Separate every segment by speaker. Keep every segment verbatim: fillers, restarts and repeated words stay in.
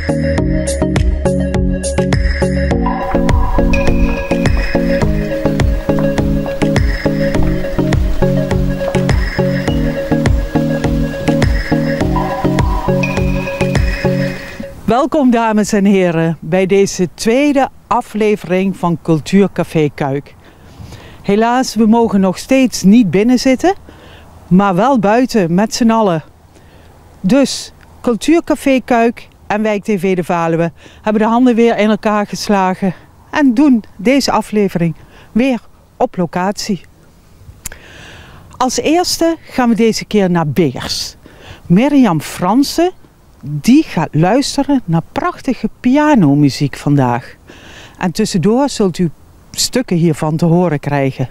Speaker 1: Welkom dames en heren bij deze tweede aflevering van Cultuurcafé Cuijk. Helaas, we mogen nog steeds niet binnen zitten, maar wel buiten met z'n allen. Dus Cultuurcafé Cuijk en Wijk T V de Valuwe hebben de handen weer in elkaar geslagen en doen deze aflevering weer op locatie. Als eerste gaan we deze keer naar Beers. Mirjam Fransen die gaat luisteren naar prachtige pianomuziek vandaag. En tussendoor zult u stukken hiervan te horen krijgen.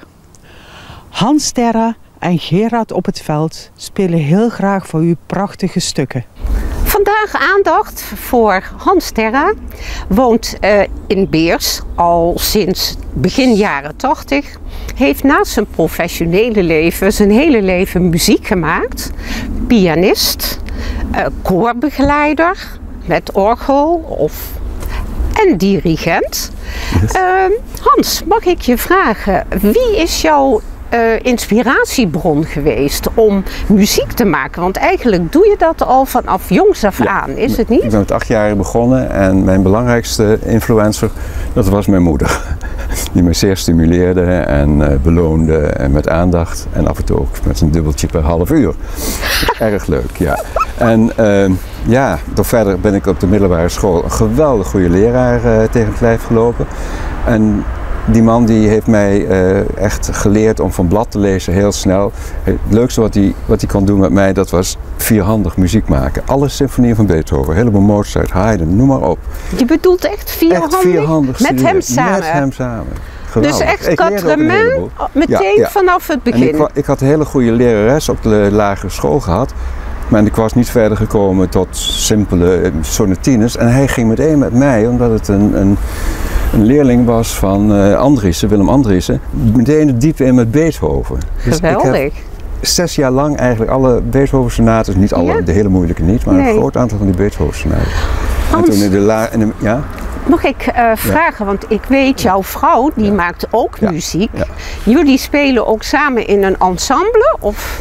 Speaker 1: Hans Terra en Gerard op het Veld spelen heel graag voor u prachtige stukken.
Speaker 2: Vandaag aandacht voor Hans Terra. Woont uh, in Beers al sinds begin jaren tachtig. Heeft naast zijn professionele leven zijn hele leven muziek gemaakt. Pianist, uh, koorbegeleider met orgel of, en dirigent. Yes. Uh, Hans, mag ik je vragen, wie is jouw Uh, inspiratiebron geweest om muziek te maken? Want eigenlijk doe je dat al vanaf jongs af aan, ja, is het niet?
Speaker 3: Ik ben met acht jaar begonnen en mijn belangrijkste influencer, dat was mijn moeder. Die me zeer stimuleerde en uh, beloonde en met aandacht en af en toe ook met een dubbeltje per half uur. Erg leuk, ja. En uh, ja, door verder ben ik op de middelbare school een geweldig goede leraar uh, tegen het lijf gelopen. En die man die heeft mij uh, echt geleerd om van blad te lezen heel snel. Het leukste wat hij, wat hij kon doen met mij, dat was vierhandig muziek maken. Alle symfonieën van Beethoven, een heleboel Mozart, Haydn, noem maar op.
Speaker 2: Je bedoelt echt vierhandig?
Speaker 3: Echt vierhandig
Speaker 2: met hem samen?
Speaker 3: Met hem samen. Geweldig.
Speaker 2: Dus echt quatre-main meteen ja, ja. vanaf het begin?
Speaker 3: En ik, ik had een hele goede lerares op de lagere school gehad. Maar ik was niet verder gekomen tot simpele sonatines. En hij ging meteen met mij, omdat het een, een, een leerling was van uh, Andriessen, Willem Andriessen, meteen het diepe in met Beethoven.
Speaker 2: Geweldig. Dus ik heb
Speaker 3: zes jaar lang eigenlijk alle Beethoven-sonaten, niet alle, ja? de hele moeilijke niet, maar nee. een groot aantal van die Beethoven-sonaten. En toen in de la, in de, ja?
Speaker 2: Mag ik uh, vragen, ja. want ik weet, jouw vrouw die ja. maakt ook ja. muziek. Ja. Jullie spelen ook samen in een ensemble? Of?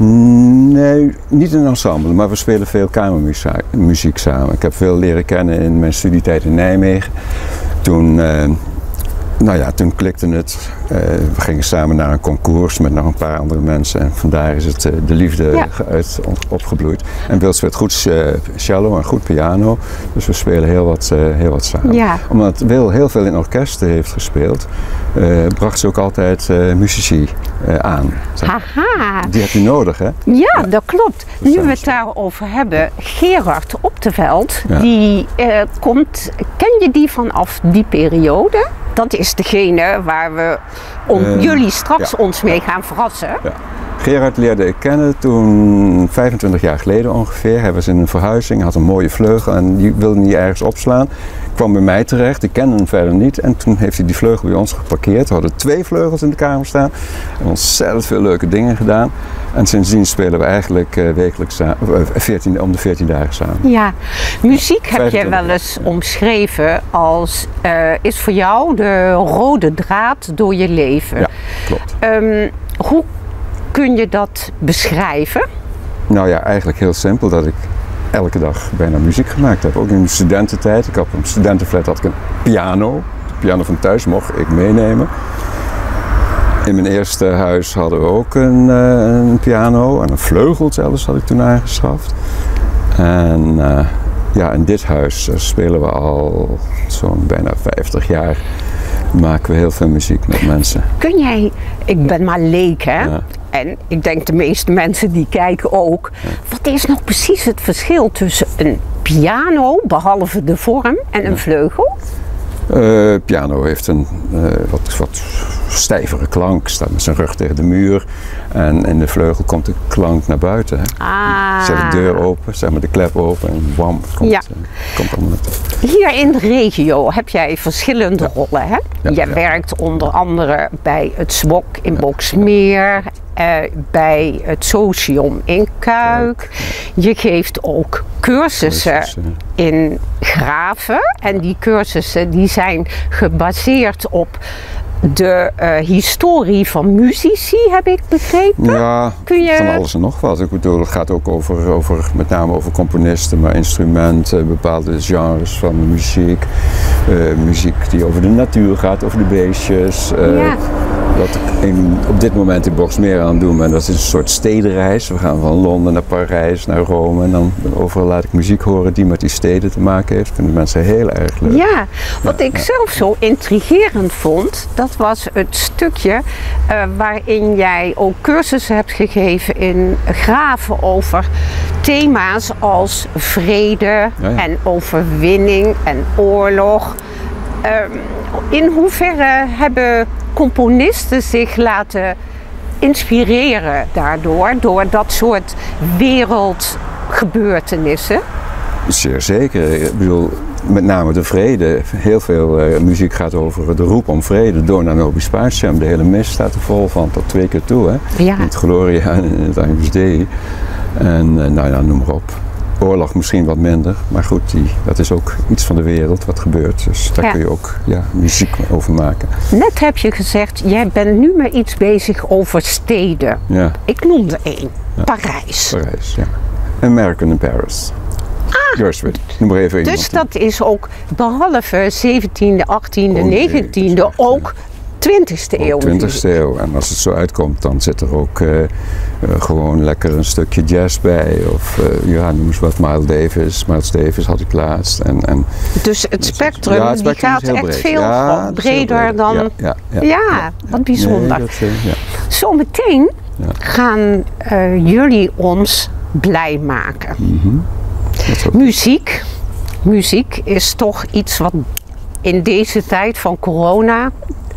Speaker 3: Nee, niet in een ensemble, maar we spelen veel kamermuziek samen. Ik heb veel leren kennen in mijn studietijd in Nijmegen. Toen, uh, nou ja, toen klikte het. Uh, we gingen samen naar een concours met nog een paar andere mensen. En vandaar is het uh, de liefde ja. uit opgebloeid. En Wil speelt goed uh, cello en goed piano. Dus we spelen heel wat, uh, heel wat samen. Ja. Omdat Wil heel veel in orkesten heeft gespeeld, uh, bracht ze ook altijd uh, muzici uh, aan.
Speaker 2: Haha.
Speaker 3: Die heb je nodig, hè?
Speaker 2: Ja, ja. dat klopt. Dat nu we het daarover hebben, Gerard op de Veld, ja. die uh, komt, ken je die vanaf die periode? Dat is degene waar we om, uh, jullie straks ja. ons mee gaan verrassen. Ja.
Speaker 3: Gerard leerde ik kennen toen vijfentwintig jaar geleden ongeveer. Hij was in een verhuizing, had een mooie vleugel en die wilde niet ergens opslaan. Kwam bij mij terecht, ik kende hem verder niet en toen heeft hij die vleugel bij ons geparkeerd. We hadden twee vleugels in de kamer staan en ontzettend veel leuke dingen gedaan. En sindsdien spelen we eigenlijk uh, wekelijks uh, veertien, om de veertien dagen samen.
Speaker 2: Ja, muziek heb je wel eens ja. omschreven als uh, is voor jou de rode draad door je leven.
Speaker 3: Ja, klopt.
Speaker 2: Um, hoe kun je dat beschrijven?
Speaker 3: Nou ja, eigenlijk heel simpel dat ik elke dag bijna muziek gemaakt heb. Ook in de studententijd. Ik had op een studentenflat had ik een piano. De piano van thuis mocht ik meenemen. In mijn eerste huis hadden we ook een, uh, een piano en een vleugel zelfs had ik toen aangeschaft. En uh, ja, in dit huis uh, spelen we al zo'n bijna vijftig jaar. Maken we heel veel muziek met mensen.
Speaker 2: Kun jij, ik ben maar leek hè, ja. en ik denk de meeste mensen die kijken ook. Ja. Wat is nou precies het verschil tussen een piano, behalve de vorm, en een ja. vleugel?
Speaker 3: Uh, piano heeft een uh, wat, wat stijvere klank, staat met zijn rug tegen de muur. En in de vleugel komt de klank naar buiten. Hè.
Speaker 2: Ah.
Speaker 3: Zet de deur open, zeg maar de klep open en wam, komt,
Speaker 2: ja.
Speaker 3: uh, komt allemaal naartoe.
Speaker 2: Hier in de regio heb jij verschillende ja. rollen. Hè? Ja, jij ja. werkt onder andere bij het S W O K in ja. Boxmeer. Uh, bij het Socium in Kuijk. Je geeft ook cursussen in Graven. En die cursussen die zijn gebaseerd op de uh, historie van muzici, heb ik begrepen.
Speaker 3: Ja,
Speaker 2: Kun je...
Speaker 3: van alles en nog wat. Ik bedoel, het gaat ook over, over, met name over componisten, maar instrumenten, bepaalde genres van de muziek. Uh, muziek die over de natuur gaat, over de beestjes. Uh,
Speaker 2: ja.
Speaker 3: Wat ik in, op dit moment in Boxmeer aan het doen ben, dat is een soort stedenreis. We gaan van Londen naar Parijs, naar Rome en dan overal laat ik muziek horen die met die steden te maken heeft. Dat vinden mensen heel erg leuk.
Speaker 2: Ja, wat
Speaker 3: ja,
Speaker 2: ik
Speaker 3: ja.
Speaker 2: zelf zo intrigerend vond, dat was het stukje uh, waarin jij ook cursussen hebt gegeven in Graven over thema's als vrede
Speaker 3: ja, ja.
Speaker 2: en overwinning en oorlog. Uh, in hoeverre hebben componisten zich laten inspireren daardoor, door dat soort wereldgebeurtenissen?
Speaker 3: Zeer zeker. Ik bedoel, met name de vrede. Heel veel uh, muziek gaat over de roep om vrede. Dona nobis pacem. De hele mis staat er vol van, tot twee keer toe. Hè?
Speaker 2: Ja.
Speaker 3: In het Gloria en in het Agnus Dei. En uh, nou ja, noem maar op. Oorlog misschien wat minder, maar goed, die, dat is ook iets van de wereld wat gebeurt. Dus daar
Speaker 2: ja.
Speaker 3: kun je ook ja, muziek over maken.
Speaker 2: Net heb je gezegd, jij bent nu met iets bezig over steden.
Speaker 3: Ja.
Speaker 2: Ik noemde één,
Speaker 3: Ja.
Speaker 2: Parijs.
Speaker 3: Parijs, ja. American in Paris.
Speaker 2: Ah,
Speaker 3: Yours with. Noem maar even
Speaker 2: dus
Speaker 3: iemand.
Speaker 2: dat is ook behalve zeventiende, achttiende,
Speaker 3: Oh, nee,
Speaker 2: negentiende,
Speaker 3: dat is echt,
Speaker 2: ook twintigste eeuw.
Speaker 3: twintigste eeuw. En als het zo uitkomt, dan zit er ook uh, uh, gewoon lekker een stukje jazz bij. Of uh, ja, noem eens wat, Miles Davis. Miles Davis had ik laatst. En, en
Speaker 2: Dus het spectrum,
Speaker 3: ja, het spectrum
Speaker 2: die gaat echt
Speaker 3: breed.
Speaker 2: veel
Speaker 3: ja,
Speaker 2: breder
Speaker 3: breed.
Speaker 2: dan...
Speaker 3: Ja, ja, ja,
Speaker 2: Ja,
Speaker 3: ja,
Speaker 2: wat bijzonder.
Speaker 3: Nee, dat, uh, ja.
Speaker 2: Zometeen
Speaker 3: Ja.
Speaker 2: gaan uh, jullie ons blij maken.
Speaker 3: Mm-hmm. Dat is ook-
Speaker 2: Muziek. Muziek is toch iets wat in deze tijd van corona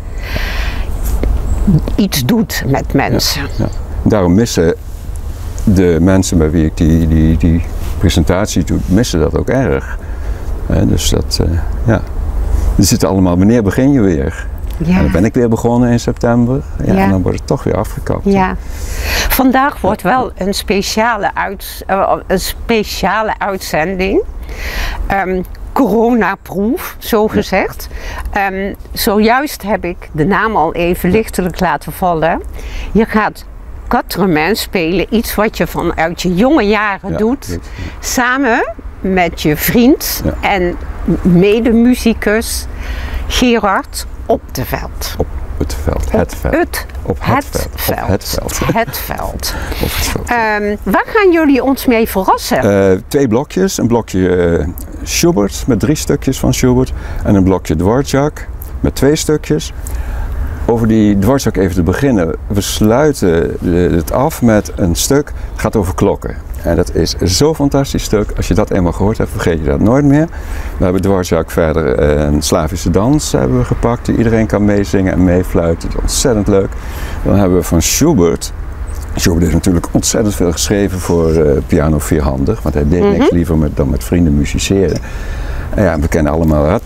Speaker 2: iets doet met mensen.
Speaker 3: Ja. Daarom missen de mensen bij wie ik die, die, die presentatie doe, missen dat ook erg. He, dus dat, uh, ja. Die zitten allemaal, wanneer begin je weer?
Speaker 2: Ja.
Speaker 3: En dan ben ik weer begonnen in september. Ja,
Speaker 2: Ja.
Speaker 3: En dan wordt het toch weer afgekapt.
Speaker 2: Ja. Vandaag wordt wel een speciale, uit, uh, een speciale uitzending. Um, coronaproof, zo gezegd. Um, zojuist heb ik de naam al even lichtelijk laten vallen. Je gaat quatre-mains spelen, iets wat je vanuit je jonge jaren
Speaker 3: Ja,
Speaker 2: doet,
Speaker 3: goed.
Speaker 2: samen met je vriend
Speaker 3: Ja.
Speaker 2: en medemusicus Gerard op de veld.
Speaker 3: Op het veld, het veld.
Speaker 2: Het,
Speaker 3: Op het
Speaker 2: het
Speaker 3: veld.
Speaker 2: veld.
Speaker 3: Op het veld.
Speaker 2: Het veld.
Speaker 3: Op het veld.
Speaker 2: Um, waar gaan jullie ons mee verrassen?
Speaker 3: Uh, twee blokjes. Een blokje uh, Schubert met drie stukjes van Schubert. En een blokje Dvorak met twee stukjes. Over die Dvorak even te beginnen. We sluiten de, het af met een stuk. Het gaat over klokken. En dat is zo'n fantastisch stuk. Als je dat eenmaal gehoord hebt, vergeet je dat nooit meer. We hebben Dvorak verder een Slavische dans hebben we gepakt. Die iedereen kan meezingen en meefluiten. Dat is ontzettend leuk. Dan hebben we van Schubert. Schubert heeft natuurlijk ontzettend veel geschreven voor uh, piano vierhandig. Want hij deed
Speaker 2: Mm-hmm.
Speaker 3: niks liever met, dan met vrienden musiceren. En ja, we kennen allemaal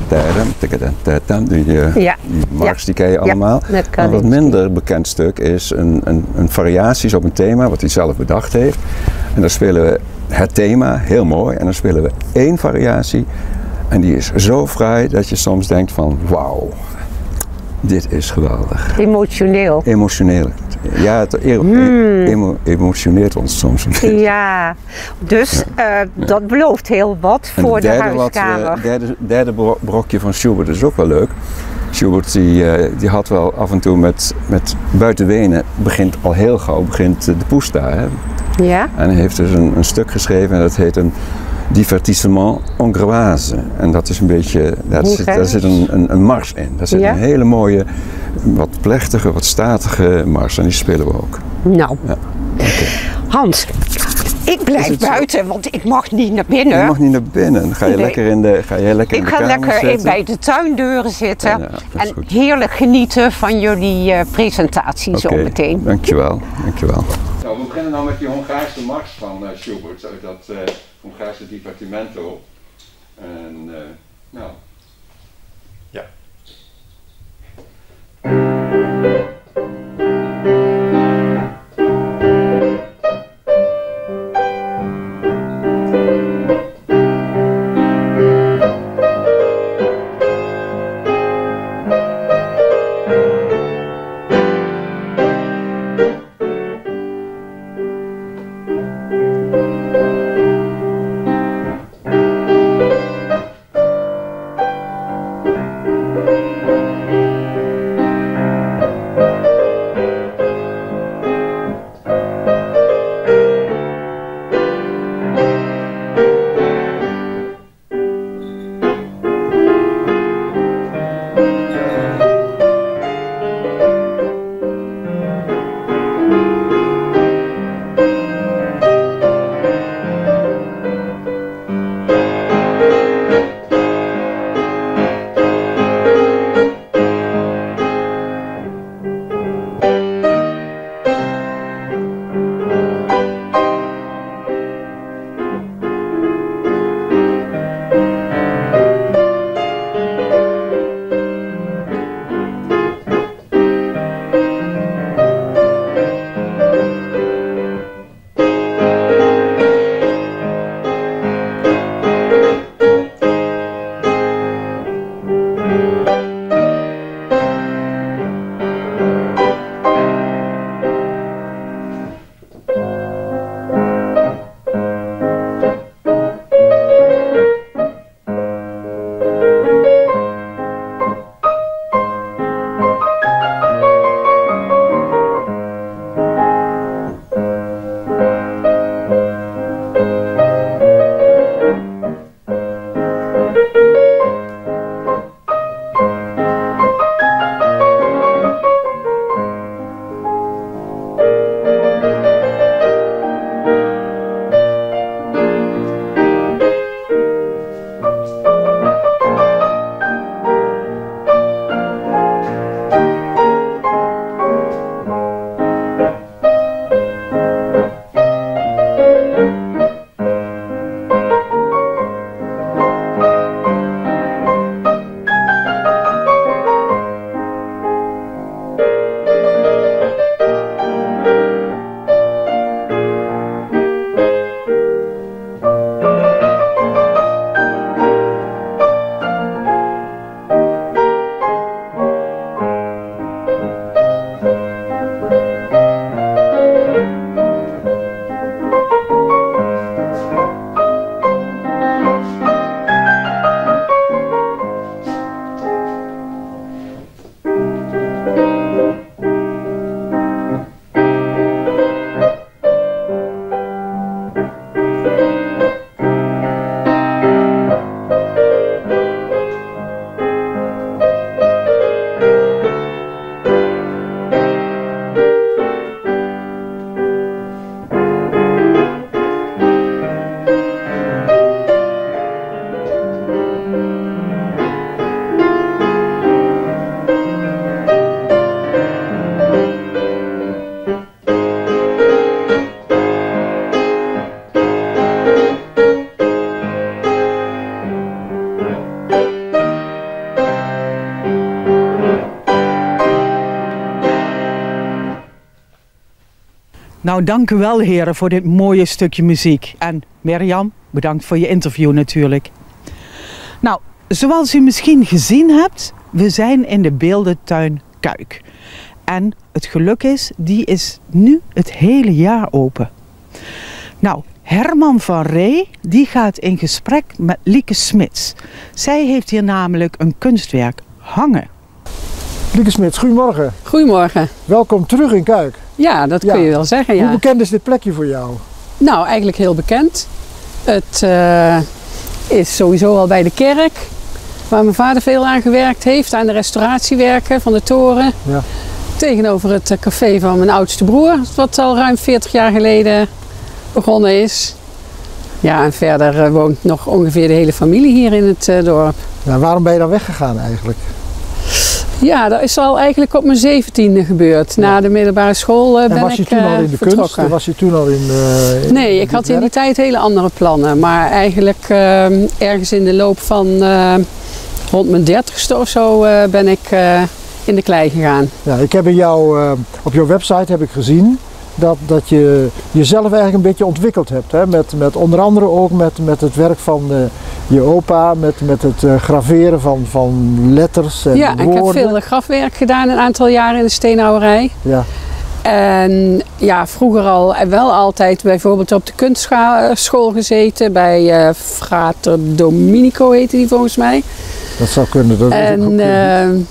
Speaker 3: die, uh,
Speaker 2: Ja.
Speaker 3: die mars,
Speaker 2: Ja.
Speaker 3: die ken je
Speaker 2: Ja,
Speaker 3: allemaal.
Speaker 2: dat kan
Speaker 3: Een wat
Speaker 2: ik.
Speaker 3: minder bekend stuk is een, een, een variaties op een thema wat hij zelf bedacht heeft. En dan spelen we het thema, heel mooi. En dan spelen we één variatie. En die is zo fraai dat je soms denkt van wauw, dit is geweldig.
Speaker 2: Emotioneel.
Speaker 3: Emotioneel. Ja, het ero-
Speaker 2: Hmm.
Speaker 3: emo- emotioneert ons soms een beetje.
Speaker 2: Ja, dus uh, dat belooft heel wat
Speaker 3: En
Speaker 2: voor
Speaker 3: het
Speaker 2: de
Speaker 3: derde, wat, eh,
Speaker 2: huiskamer.
Speaker 3: derde, derde bro- brokje van Schubert is ook wel leuk. Schubert die, uh, die had wel af en toe met, met buiten Wenen, begint al heel gauw, begint uh, de Pusta. Hè?
Speaker 2: Ja?
Speaker 3: En hij heeft dus een, een stuk geschreven en dat heet een divertissement hongroise. En dat is een beetje, daar zit, daar zit een, een, een mars in. Daar zit
Speaker 2: Ja?
Speaker 3: een hele mooie, wat plechtige, wat statige mars en die spelen we ook.
Speaker 2: Nou,
Speaker 3: Ja.
Speaker 2: Hans, ik
Speaker 3: Is
Speaker 2: blijf
Speaker 3: het zo?
Speaker 2: buiten, want ik mag niet naar binnen.
Speaker 3: Je mag niet naar binnen. Ga je
Speaker 2: Nee.
Speaker 3: lekker in de, ga je lekker in
Speaker 2: Ik
Speaker 3: de
Speaker 2: ga
Speaker 3: kamer
Speaker 2: lekker in,
Speaker 3: zitten.
Speaker 2: bij de tuindeuren zitten
Speaker 3: Ja, dat is
Speaker 2: en
Speaker 3: goed.
Speaker 2: heerlijk genieten van jullie uh, presentatie
Speaker 3: Oké,
Speaker 2: zo meteen.
Speaker 3: Dankjewel, dankjewel. Nou, we beginnen nou met die Hongaarse mars van uh, Schubert, uit dat uh, Hongaarse divertimento. En uh, nou. Ja.
Speaker 1: Nou, dank u wel heren voor dit mooie stukje muziek. En Mirjam, bedankt voor je interview natuurlijk. Nou, zoals u misschien gezien hebt, we zijn in de beeldentuin Kuik. En het geluk is, die is nu het hele jaar open. Nou, Herman van Ree, die gaat in gesprek met Lieke Smits. Zij heeft hier namelijk een kunstwerk hangen.
Speaker 4: Lieke Smits, goedemorgen.
Speaker 5: Goedemorgen.
Speaker 4: Welkom terug in Kuik.
Speaker 5: Ja, dat kun
Speaker 4: Ja.
Speaker 5: je wel zeggen, ja.
Speaker 4: Hoe bekend is dit plekje voor jou?
Speaker 5: Nou, eigenlijk heel bekend. Het uh, is sowieso al bij de kerk, waar mijn vader veel aan gewerkt heeft, aan de restauratiewerken van de toren.
Speaker 4: Ja.
Speaker 5: Tegenover het café van mijn oudste broer, wat al ruim veertig jaar geleden begonnen is. Ja, en verder uh, woont nog ongeveer de hele familie hier in het uh, dorp.
Speaker 4: Ja, waarom ben je dan weggegaan eigenlijk?
Speaker 5: Ja, dat is al eigenlijk op mijn zeventiende gebeurd.
Speaker 4: Ja.
Speaker 5: Na de middelbare school uh,
Speaker 4: En
Speaker 5: ben
Speaker 4: was je
Speaker 5: ik
Speaker 4: toen
Speaker 5: uh,
Speaker 4: al in de
Speaker 5: vertrokken.
Speaker 4: kunst? Was je toen al in, uh, in
Speaker 5: Nee,
Speaker 4: in
Speaker 5: ik had
Speaker 4: dit
Speaker 5: in die
Speaker 4: werk?
Speaker 5: tijd hele andere plannen. Maar eigenlijk uh, ergens in de loop van uh, rond mijn dertigste of zo uh, ben ik uh, in de klei gegaan.
Speaker 4: Ja, ik heb in jou, uh, op jouw website heb ik gezien dat, dat je jezelf eigenlijk een beetje ontwikkeld hebt. Hè? Met, met onder andere ook met, met het werk van uh, je opa, met, met het uh, graveren van, van letters en
Speaker 5: Ja, en
Speaker 4: woorden.
Speaker 5: ik heb veel grafwerk gedaan een aantal jaren in de steenhouwerij.
Speaker 4: Ja.
Speaker 5: En ja, vroeger al wel altijd bijvoorbeeld op de kunstschool gezeten. Bij uh, Frater Dominico heette die volgens mij.
Speaker 4: Dat zou kunnen. Dat
Speaker 5: En
Speaker 4: is ook, uh,
Speaker 5: uh,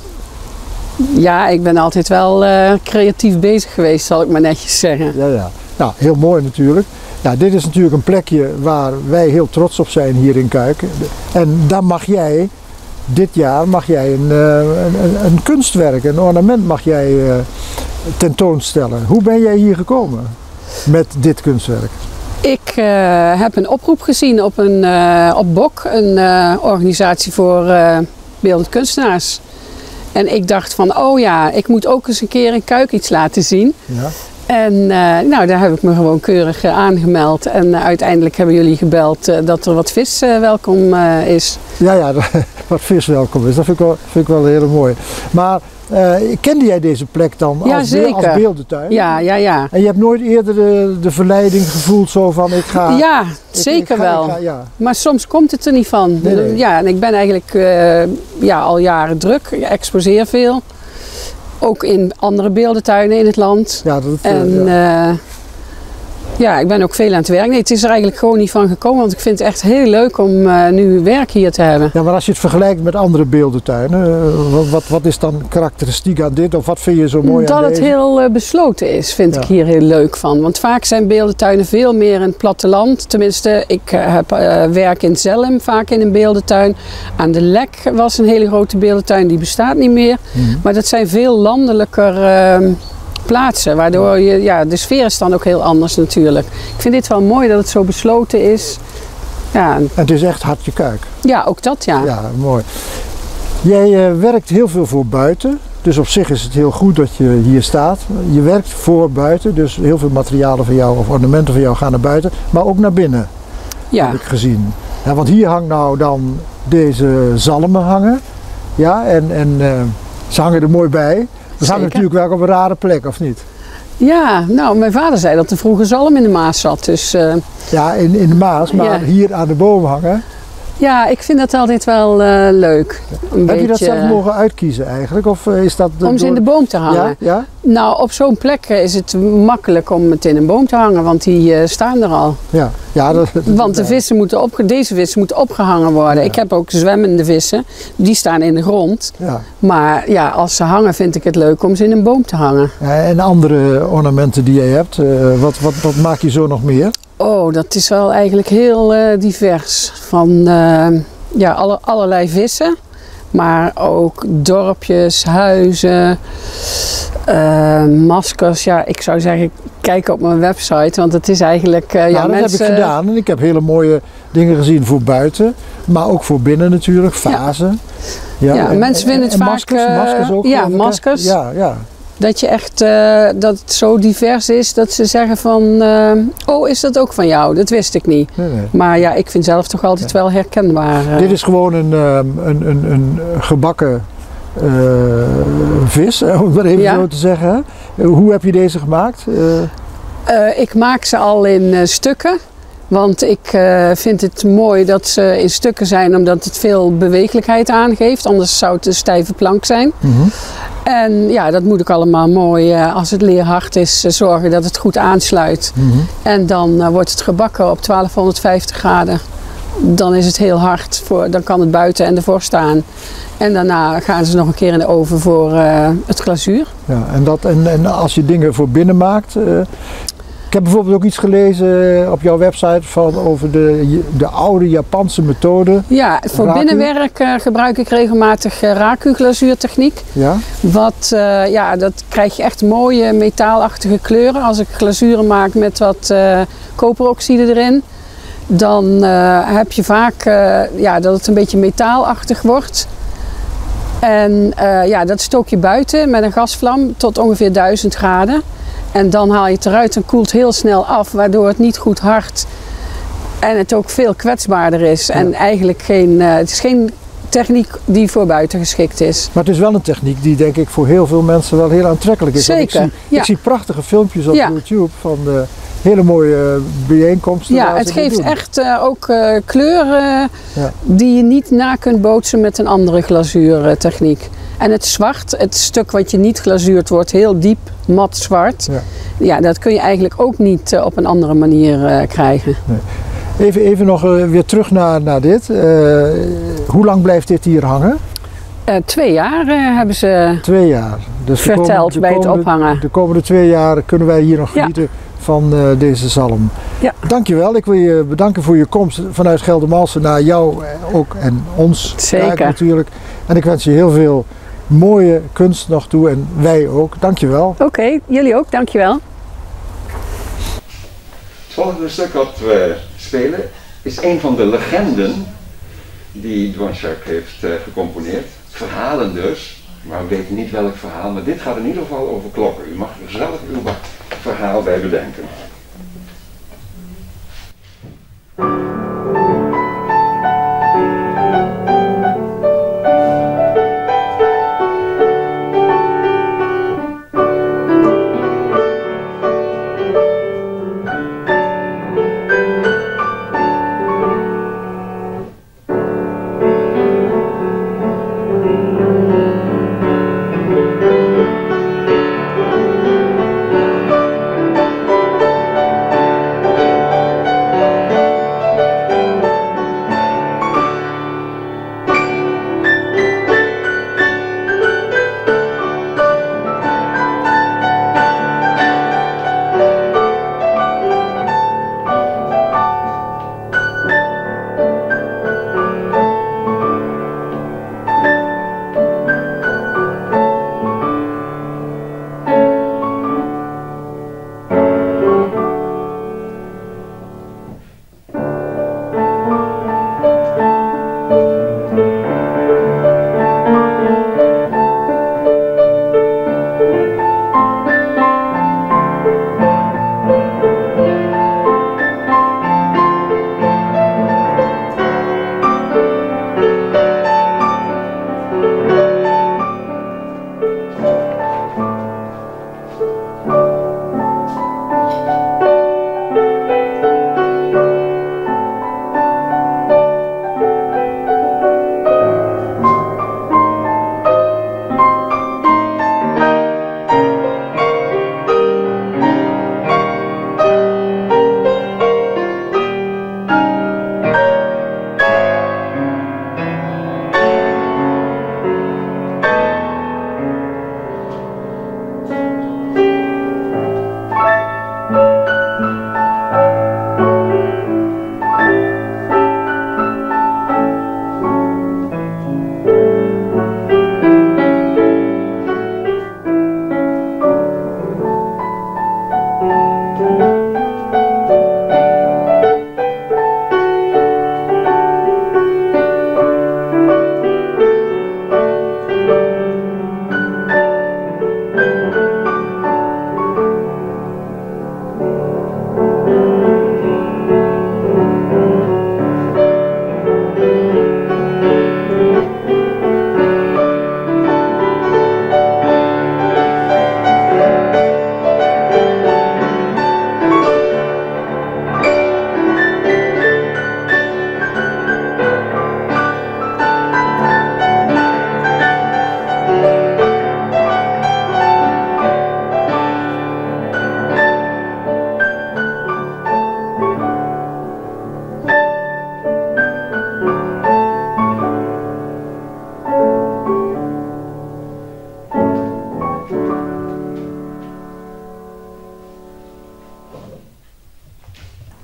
Speaker 5: ja, ik ben altijd wel uh, creatief bezig geweest, zal ik maar netjes zeggen.
Speaker 4: Ja, ja. Nou, heel mooi natuurlijk. Ja, dit is natuurlijk een plekje waar wij heel trots op zijn hier in Kuik. En daar mag jij, dit jaar mag jij een, een, een kunstwerk, een ornament mag jij uh, tentoonstellen. Hoe ben jij hier gekomen met dit kunstwerk?
Speaker 5: Ik uh, heb een oproep gezien op, een, uh, op B O K, een uh, organisatie voor uh, beeldend kunstenaars. En ik dacht van, oh ja, ik moet ook eens een keer in Kuik iets laten zien.
Speaker 4: Ja.
Speaker 5: En uh, nou, daar heb ik me gewoon keurig uh, aangemeld. En uh, uiteindelijk hebben jullie gebeld uh, dat er wat vis uh, welkom uh, is.
Speaker 4: Ja, ja, wat vis welkom is. Dat vind ik wel, vind ik wel heel mooi. Maar uh, kende jij deze plek dan
Speaker 5: Ja,
Speaker 4: als, be als beeldentuin?
Speaker 5: Ja, ja, ja.
Speaker 4: En je hebt nooit eerder de, de verleiding gevoeld zo van ik ga...
Speaker 5: Ja,
Speaker 4: ik,
Speaker 5: zeker
Speaker 4: ik ga,
Speaker 5: wel.
Speaker 4: Ik ga, ja.
Speaker 5: Maar soms komt het er niet van.
Speaker 4: Nee, nee.
Speaker 5: Ja, en ik ben eigenlijk uh, ja, al jaren druk. Ik exposeer veel. Ook in andere beeldentuinen in het land.
Speaker 4: Ja, dat,
Speaker 5: En
Speaker 4: ja.
Speaker 5: Uh, ja, ik ben ook veel aan het werk. Nee, het is er eigenlijk gewoon niet van gekomen. Want ik vind het echt heel leuk om uh, nu werk hier te hebben.
Speaker 4: Ja, maar als je het vergelijkt met andere beeldentuinen, uh, wat, wat, wat is dan karakteristiek aan dit? Of wat vind je zo mooi
Speaker 5: Dat
Speaker 4: aan
Speaker 5: het
Speaker 4: deze?
Speaker 5: heel uh, besloten is, vind
Speaker 4: Ja.
Speaker 5: ik hier heel leuk van. Want vaak zijn beeldentuinen veel meer in het platteland. Tenminste, ik uh, heb uh, werk in Zelhem, vaak in een beeldentuin. Aan de Lek was een hele grote beeldentuin, die bestaat niet meer.
Speaker 4: Mm-hmm.
Speaker 5: Maar dat zijn veel landelijker uh, plaatsen. Waardoor je, ja, de sfeer is dan ook heel anders natuurlijk. Ik vind dit wel mooi dat het zo besloten is. Ja,
Speaker 4: En het is echt hartje Kuik.
Speaker 5: ja ook dat ja.
Speaker 4: Ja, mooi. Jij uh, werkt heel veel voor buiten. Dus op zich is het heel goed dat je hier staat. Je werkt voor buiten, dus heel veel materialen van jou of ornamenten van jou gaan naar buiten. Maar ook naar binnen,
Speaker 5: Ja.
Speaker 4: heb ik gezien. Ja, want hier hangt nou dan deze zalmen hangen. Ja, en, en uh, ze hangen er mooi bij. Ze hangen
Speaker 5: Zeker.
Speaker 4: natuurlijk wel op een rare plek, of niet?
Speaker 5: Ja, nou, mijn vader zei dat er vroeger zalm in de Maas zat. Dus uh,
Speaker 4: Ja, in, in de Maas, maar
Speaker 5: Ja.
Speaker 4: hier aan de boom hangen.
Speaker 5: ja, ik vind dat altijd wel uh, leuk. Een
Speaker 4: Heb
Speaker 5: beetje,
Speaker 4: je dat zelf mogen uitkiezen eigenlijk? Of uh, is dat
Speaker 5: om ze in de boom te hangen?
Speaker 4: Ja, ja?
Speaker 5: Nou, op zo'n plek uh, is het makkelijk om het in een boom te hangen, want die uh, staan er al.
Speaker 4: Ja. Ja, dat,
Speaker 5: Want de vissen moeten opge deze vissen moeten opgehangen worden.
Speaker 4: Ja.
Speaker 5: Ik heb ook zwemmende vissen, die staan in de grond.
Speaker 4: Ja.
Speaker 5: Maar ja, als ze hangen vind ik het leuk om ze in een boom te hangen.
Speaker 4: Ja, en andere ornamenten die jij hebt, uh, wat, wat, wat maak je zo nog meer?
Speaker 5: Oh, dat is wel eigenlijk heel uh, divers. Van uh, ja, alle, allerlei vissen, maar ook dorpjes, huizen, uh, maskers. Ja, ik zou zeggen, kijk op mijn website, want het is eigenlijk... Uh,
Speaker 4: Nou,
Speaker 5: ja,
Speaker 4: dat
Speaker 5: mensen,
Speaker 4: heb ik gedaan en ik heb hele mooie dingen gezien voor buiten, maar ook voor binnen natuurlijk, vazen. Ja,
Speaker 5: Ja,
Speaker 4: en,
Speaker 5: mensen
Speaker 4: en-
Speaker 5: vinden het
Speaker 4: en
Speaker 5: vaak,
Speaker 4: maskers,
Speaker 5: uh,
Speaker 4: maskers ook.
Speaker 5: ja,
Speaker 4: geloof ik, hè?
Speaker 5: maskers.
Speaker 4: Ja, ja.
Speaker 5: Dat je echt, uh, dat het zo divers is dat ze zeggen van, uh, oh, is dat ook van jou? Dat wist ik niet.
Speaker 4: Nee, nee.
Speaker 5: Maar ja, ik vind zelf toch altijd wel herkenbaar. Uh.
Speaker 4: Dit is gewoon een, um, een, een, een gebakken uh, vis, om het maar even
Speaker 5: Ja.
Speaker 4: zo te zeggen. Hoe heb je deze gemaakt? Uh,
Speaker 5: Uh, ik maak ze al in uh, stukken. Want ik uh, vind het mooi dat ze in stukken zijn, omdat het veel beweeglijkheid aangeeft. Anders zou het een stijve plank zijn. Mm-hmm. En ja, dat moet ik allemaal mooi, uh, als het leerhard is, uh, zorgen dat het goed aansluit. Mm-hmm. En dan uh, wordt het gebakken op twaalfhonderdvijftig graden. Dan is het heel hard, voor, dan kan het buiten en ervoor staan. En daarna gaan ze nog een keer in de oven voor uh, het glazuur.
Speaker 4: Ja, en, dat, en, en als je dingen voor binnen maakt... Uh... Ik heb bijvoorbeeld ook iets gelezen op jouw website van over de, de oude Japanse methode.
Speaker 5: Ja, voor raku. binnenwerk uh, gebruik ik regelmatig uh, raku glazuurtechniek. Ja? Wat, uh, ja, dat krijg je echt mooie metaalachtige kleuren. Als ik glazuren maak met wat uh, koperoxide erin, dan uh, heb je vaak uh, ja, dat het een beetje metaalachtig wordt. En uh, ja, dat stook je buiten met een gasvlam tot ongeveer duizend graden. En dan haal je het eruit en koelt heel snel af, waardoor het niet goed hard en het ook veel kwetsbaarder is. Ja. En eigenlijk geen, uh, het is geen techniek die voor buiten geschikt is.
Speaker 4: Maar het is wel een techniek die denk ik voor heel veel mensen wel heel aantrekkelijk is.
Speaker 5: Zeker,
Speaker 4: ik zie,
Speaker 5: ja.
Speaker 4: ik zie prachtige filmpjes op
Speaker 5: ja.
Speaker 4: YouTube van de hele mooie bijeenkomsten.
Speaker 5: Ja, het geeft doen. echt uh, ook uh, kleuren ja. die je niet na kunt bootsen met een andere glazuurtechniek. En het zwart, het stuk wat je niet glazuurt, wordt heel diep, mat zwart. Ja, ja dat kun je eigenlijk ook niet uh, op een andere manier uh, krijgen.
Speaker 4: Nee. Even, even nog uh, weer terug naar, naar dit. Uh, hoe lang blijft dit hier hangen?
Speaker 5: Uh, twee jaar uh, hebben ze
Speaker 4: twee jaar. Dus
Speaker 5: verteld
Speaker 4: de komende, de
Speaker 5: bij
Speaker 4: komende,
Speaker 5: het ophangen.
Speaker 4: De komende twee jaar kunnen wij hier nog genieten ja. van uh, deze zalm. Ja. Dankjewel. Ik wil je bedanken voor je komst vanuit Geldermalsen naar jou ook en ons.
Speaker 5: Zeker.
Speaker 4: Natuurlijk. En ik wens je heel veel mooie kunst nog toe en wij ook. Dankjewel.
Speaker 5: Oké, okay, jullie ook. Dankjewel.
Speaker 3: Het volgende stuk wat we spelen is een van de legenden die Dvorak heeft uh, gecomponeerd. Verhalen dus, maar we weten niet welk verhaal. Maar dit gaat in ieder geval over klokken. U mag er zelf uw verhaal bij bedenken.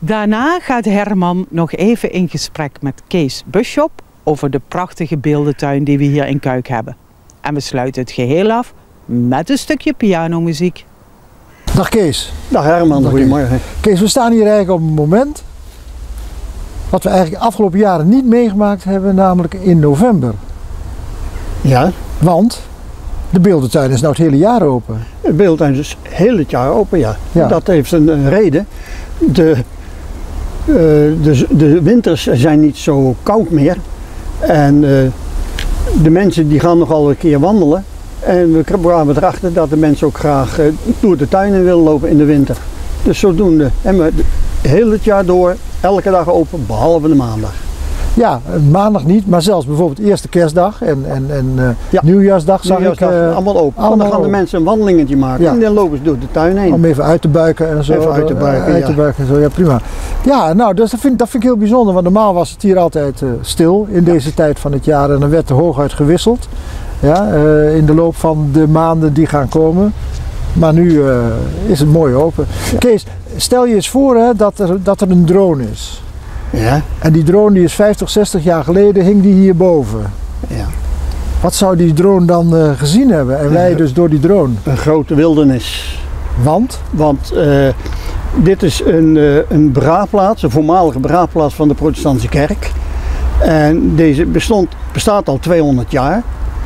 Speaker 1: Daarna gaat Herman nog even in gesprek met Kees Buschop over de prachtige beeldentuin die we hier in Cuijk hebben. En we sluiten het geheel af met een stukje pianomuziek.
Speaker 4: Dag Kees.
Speaker 6: Dag Herman,
Speaker 4: Dag
Speaker 6: goedemorgen.
Speaker 4: Kees, we staan hier eigenlijk op een moment wat we eigenlijk de afgelopen jaren niet meegemaakt hebben, namelijk in november.
Speaker 6: Ja,
Speaker 4: Want de beeldentuin is nou het hele jaar open.
Speaker 6: de beeldentuin is heel het jaar open, ja.
Speaker 4: Ja.
Speaker 6: Dat heeft een, een reden. De, uh, de, de winters zijn niet zo koud meer. En uh, de mensen die gaan nogal een keer wandelen. En we kwamen erachter dat de mensen ook graag uh, door de tuinen willen lopen in de winter. Dus zodoende hebben we heel het jaar door elke dag open, behalve de maandag.
Speaker 4: Ja, maandag niet, maar zelfs bijvoorbeeld eerste kerstdag en, en, en uh,
Speaker 6: Ja.
Speaker 4: nieuwjaarsdag zag
Speaker 6: Nieuwjaarsdag,
Speaker 4: ik. Uh,
Speaker 6: allemaal open.
Speaker 4: allemaal
Speaker 6: Want dan gaan de
Speaker 4: open.
Speaker 6: mensen een wandelingetje maken
Speaker 4: Ja.
Speaker 6: en dan lopen ze door de tuin heen.
Speaker 4: Om even uit te buiken en zo.
Speaker 6: Even uit te buiken,
Speaker 4: uit te
Speaker 6: ja.
Speaker 4: buiken en zo. Ja, prima. Ja, nou, dus dat, vind, dat vind ik heel bijzonder, want normaal was het hier altijd uh, stil in deze tijd van het jaar en dan werd er hooguit gewisseld. Ja, uh, in de loop van de maanden die gaan komen. Maar nu uh, is het mooi open.
Speaker 6: Ja.
Speaker 4: Kees, stel je eens voor hè, dat, er, dat er een drone is.
Speaker 6: Ja,
Speaker 4: En die drone die is vijftig, zestig jaar geleden hing die hierboven.
Speaker 6: ja.
Speaker 4: Wat zou die drone dan uh, gezien hebben? En wij dus door die drone.
Speaker 6: Een grote wildernis.
Speaker 4: Want?
Speaker 6: Want uh, dit is een, uh, een begraafplaats, een voormalige begraafplaats van de protestantse kerk. En deze bestond, bestaat al tweehonderd jaar.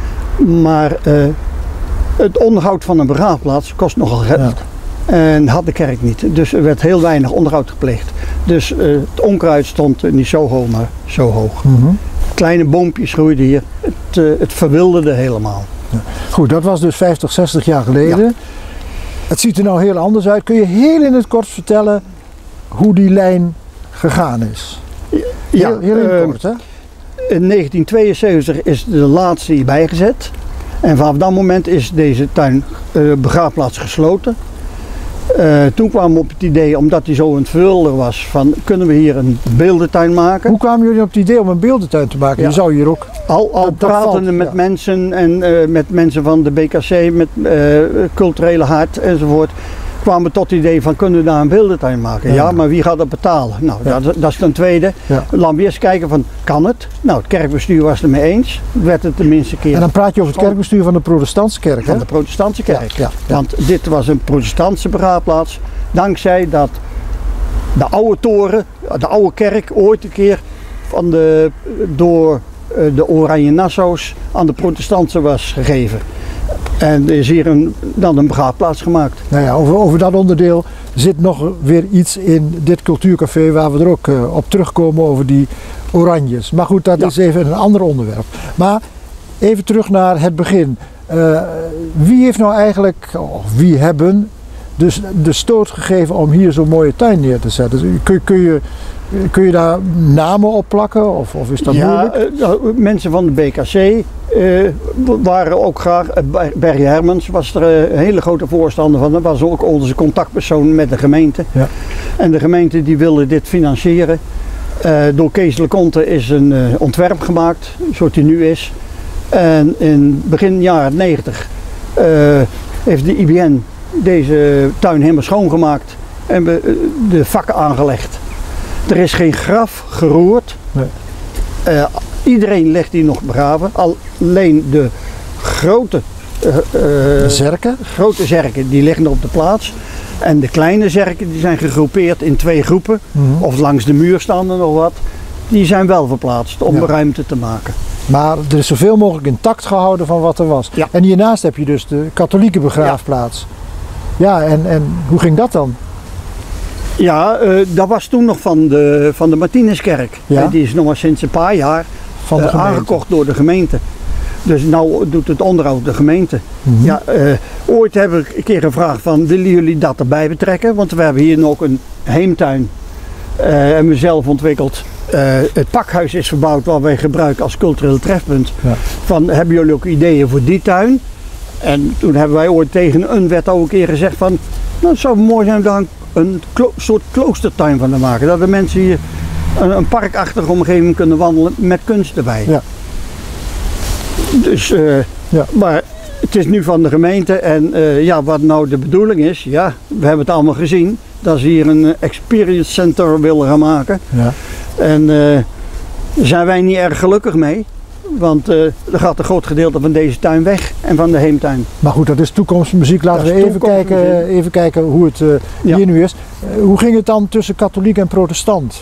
Speaker 6: Maar uh, het onderhoud van een begraafplaats kost nogal geld.
Speaker 4: Ja.
Speaker 6: En had de kerk niet. Dus er werd heel weinig onderhoud gepleegd. Dus uh, het onkruid stond uh, niet zo hoog, maar zo hoog.
Speaker 4: Mm-hmm.
Speaker 6: Kleine boompjes groeiden hier. Het, uh, het verwilderde helemaal.
Speaker 4: Goed, dat was dus vijftig, zestig jaar geleden.
Speaker 6: Ja.
Speaker 4: Het ziet er nou heel anders uit. Kun je heel in het kort vertellen hoe die lijn gegaan is? Heel, heel in het
Speaker 6: uh,
Speaker 4: kort, hè?
Speaker 6: In negentien tweeënzeventig is de laatste hier bijgezet. En vanaf dat moment is deze tuin uh, begraafplaats gesloten. Uh, toen kwamen we op het idee, omdat hij zo een verwilder was, van kunnen we hier een beeldentuin maken.
Speaker 4: Hoe kwamen jullie op het idee om een beeldentuin te maken?
Speaker 6: Ja.
Speaker 4: Je zou hier ook...
Speaker 6: Al, al
Speaker 4: Dat- dat
Speaker 6: pratende
Speaker 4: valt,
Speaker 6: met
Speaker 4: ja.
Speaker 6: mensen en uh, met mensen van de B K C, met uh, culturele hart enzovoort, kwamen we tot het idee van kunnen we daar een beeldentuin maken.
Speaker 4: Ja.
Speaker 6: Ja, maar wie gaat dat betalen? Nou,
Speaker 4: Ja.
Speaker 6: dat, dat is ten tweede.
Speaker 4: Ja.
Speaker 6: Laten we eerst kijken van, kan het? Nou, het kerkbestuur was het ermee eens. Werd het de minste keer
Speaker 4: En dan praat je over het kerkbestuur van de protestantse kerk, hè?
Speaker 6: van de protestantse kerk.
Speaker 4: Ja, ja, ja.
Speaker 6: Want dit was een protestantse begraafplaats. Dankzij dat de oude toren, de oude kerk, ooit een keer van de, door eh, de Oranje Nassau's aan de protestanten was gegeven. En er is hier een, dan een begraafplaats gemaakt.
Speaker 4: Nou ja, over, over dat onderdeel zit nog weer iets in dit cultuurcafé waar we er ook uh, op terugkomen over die oranjes. Maar goed, dat
Speaker 6: Ja.
Speaker 4: is even een ander onderwerp. Maar even terug naar het begin. Uh, wie heeft nou eigenlijk, of wie hebben dus de stoot gegeven om hier zo'n mooie tuin neer te zetten? Dus kun, kun, je, kun je daar namen op plakken of, of is dat
Speaker 6: Ja,
Speaker 4: moeilijk?
Speaker 6: eh, nou, mensen van de B K C eh, waren ook graag. eh, Ber- Berry Hermans was er eh, een hele grote voorstander van. Dat was ook onze contactpersoon met de gemeente.
Speaker 4: Ja.
Speaker 6: En de gemeente die wilde dit financieren. Eh, door Kees Leconte is een eh, ontwerp gemaakt, zoals die nu is. En in begin jaren negentig eh, heeft de I B N deze tuin helemaal schoongemaakt en we, eh, de vakken aangelegd. Er is geen graf geroerd.
Speaker 4: Nee.
Speaker 6: Eh, iedereen ligt hier nog begraven. Alleen de grote, eh, eh,
Speaker 4: De zerken?
Speaker 6: grote zerken die liggen op de plaats. En de kleine zerken die zijn gegroepeerd in twee groepen.
Speaker 4: Mhm.
Speaker 6: Of langs de muur staan er nog wat. Die zijn wel verplaatst om
Speaker 4: Ja.
Speaker 6: ruimte te maken.
Speaker 4: Maar er is zoveel mogelijk intact gehouden van wat er was.
Speaker 6: Ja.
Speaker 4: En hiernaast heb je dus de katholieke begraafplaats. Ja, en, en hoe ging dat dan?
Speaker 6: Ja, eh, dat was toen nog van de, van de Martinuskerk.
Speaker 4: Ja.
Speaker 6: Eh, die is nog maar sinds een paar jaar
Speaker 4: Van de
Speaker 6: eh,
Speaker 4: gemeente?
Speaker 6: aangekocht door de gemeente. Dus nou doet het onderhoud de gemeente.
Speaker 4: Mhm.
Speaker 6: Ja, eh, ooit heb ik een keer gevraagd van willen jullie dat erbij betrekken? Want we hebben hier nog een heemtuin. Uh, hebben we zelf ontwikkeld. Uh, het pakhuis is verbouwd wat wij gebruiken als cultureel trefpunt.
Speaker 4: Ja.
Speaker 6: Van hebben jullie ook ideeën voor die tuin? En toen hebben wij ooit tegen een wethouder een keer gezegd van nou, het zou mooi zijn om daar een, een klo- soort kloostertuin van te maken. Dat de mensen hier een, een parkachtige omgeving kunnen wandelen met kunst erbij.
Speaker 4: Ja.
Speaker 6: Dus, uh,
Speaker 4: Ja.
Speaker 6: maar het is nu van de gemeente en uh, ja, wat nou de bedoeling is, ja, we hebben het allemaal gezien. dat ze hier een experience center willen gaan maken.
Speaker 4: Ja.
Speaker 6: En uh, daar zijn wij niet erg gelukkig mee. Want uh, er gaat een groot gedeelte van deze tuin weg en van de heemtuin.
Speaker 4: Maar goed, dat is toekomstmuziek. Laten we even kijken, even kijken hoe het uh, hier ja. nu is. Uh, hoe ging het dan tussen katholiek en protestant?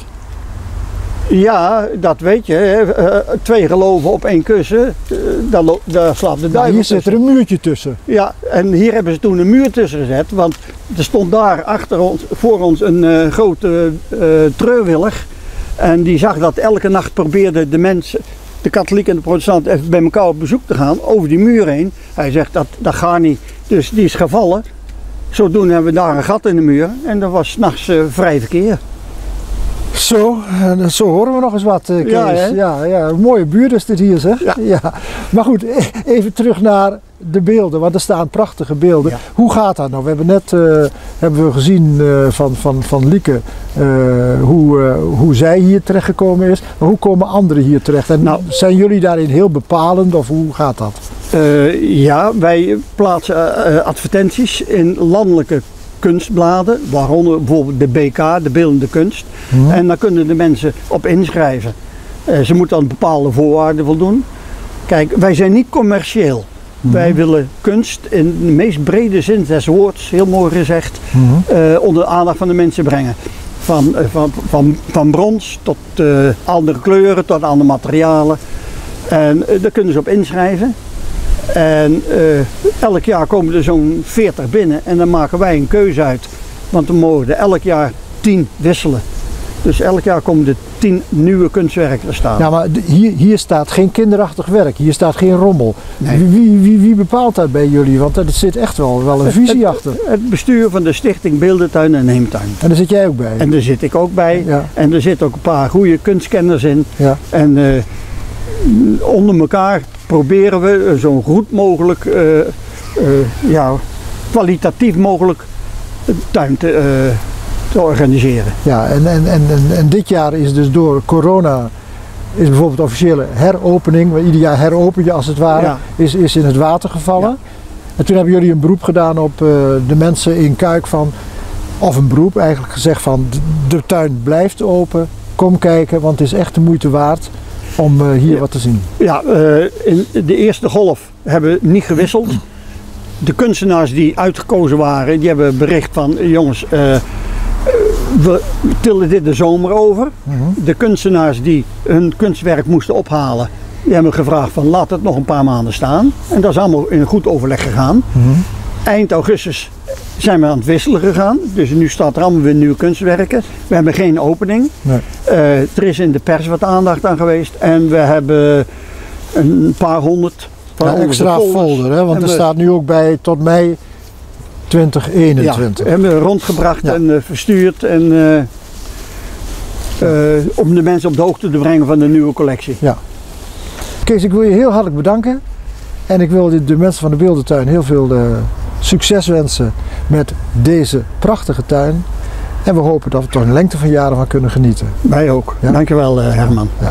Speaker 6: Ja, dat weet je. Uh, twee geloven op één kussen, uh, daar, daar slaapt de duivel
Speaker 4: nou, hier
Speaker 6: tussen.
Speaker 4: zit er een muurtje tussen.
Speaker 6: Ja, en hier hebben ze toen een muur tussen gezet. Want er stond daar achter ons, voor ons een uh, grote uh, treurwillig. En die zag dat elke nacht probeerden de mensen, de katholiek en de protestant, even bij elkaar op bezoek te gaan over die muur heen. Hij zegt dat, dat gaat niet. Dus die is gevallen. Zodoende hebben we daar een gat in de muur. En dat was 's nachts uh, vrij verkeer.
Speaker 4: Zo, zo horen we nog eens wat, Kees.
Speaker 6: Ja,
Speaker 4: ja, ja, een mooie buurt is dit hier, zeg.
Speaker 6: Ja.
Speaker 4: Ja. Maar goed, even terug naar de beelden, want er staan prachtige beelden. Ja. Hoe gaat dat nou? We hebben net uh, hebben we gezien uh, van, van, van Lieke uh, hoe, uh, hoe zij hier terechtgekomen is. Maar hoe komen anderen hier terecht? En nou, zijn jullie daarin heel bepalend of hoe gaat dat?
Speaker 6: Uh, ja, wij plaatsen uh, advertenties in landelijke kunstbladen, waaronder bijvoorbeeld de B K, de beeldende kunst. Mm-hmm. En daar kunnen de mensen op inschrijven. Uh, ze moeten aan bepaalde voorwaarden voldoen. Kijk, wij zijn niet commercieel. Mm-hmm. Wij willen kunst in de meest brede zin des woords, heel mooi gezegd, mm-hmm. uh, onder de aandacht van de mensen brengen. Van, uh, van, van, van brons tot uh, andere kleuren, tot andere materialen. En uh, daar kunnen ze op inschrijven. En uh, elk jaar komen er zo'n veertig binnen en dan maken wij een keuze uit. Want we mogen er elk jaar tien wisselen. Dus elk jaar komen er tien nieuwe kunstwerken te staan.
Speaker 4: Ja, maar hier, hier staat geen kinderachtig werk, hier staat geen rommel.
Speaker 6: Nee.
Speaker 4: Wie, wie, wie bepaalt dat bij jullie? Want er zit echt wel, wel een visie
Speaker 6: het,
Speaker 4: achter.
Speaker 6: Het bestuur van de Stichting Beeldentuin en Heemtuin.
Speaker 4: En daar zit jij ook bij?
Speaker 6: En daar zit ik ook bij.
Speaker 4: Ja.
Speaker 6: En er zitten ook een paar goede kunstkenners in.
Speaker 4: Ja.
Speaker 6: En uh, onder elkaar proberen we zo goed mogelijk, uh, uh, ja, kwalitatief mogelijk tuin te, uh, te organiseren.
Speaker 4: Ja, en, en, en, en dit jaar is dus door corona, is bijvoorbeeld de officiële heropening, waar ieder jaar heropen je als het ware, ja. is, is in het water gevallen. Ja. En toen hebben jullie een beroep gedaan op uh, de mensen in Kuik van, of een beroep eigenlijk gezegd van, de tuin blijft open, kom kijken, want het is echt de moeite waard om uh, hier ja. wat te zien.
Speaker 6: Ja, uh, in de eerste golf hebben we niet gewisseld. De kunstenaars die uitgekozen waren, die hebben bericht van, jongens, uh, we tillen dit de zomer over. Mm-hmm. De kunstenaars die hun kunstwerk moesten ophalen, die hebben gevraagd van, laat het nog een paar maanden staan. En dat is allemaal in een goed overleg gegaan. Mm-hmm. Eind augustus zijn we aan het wisselen gegaan. Dus nu staat er allemaal weer nieuwe kunstwerken. We hebben geen opening. Nee. Uh, er is in de pers wat aandacht aan geweest. En we hebben een paar honderd
Speaker 4: van ja, extra folder, hè? Want er we, staat nu ook bij tot mei twintig eenentwintig.
Speaker 6: Ja, hebben we rondgebracht ja. en uh, verstuurd. En, uh, uh, om de mensen op de hoogte te brengen van de nieuwe collectie.
Speaker 4: Ja. Kees, ik wil je heel hartelijk bedanken. En ik wil de mensen van de Beeldentuin heel veel uh, succes wensen met deze prachtige tuin. En we hopen dat we toch een lengte van jaren van kunnen genieten.
Speaker 6: Wij ook. Ja? Dankjewel uh, Herman.
Speaker 4: Ja.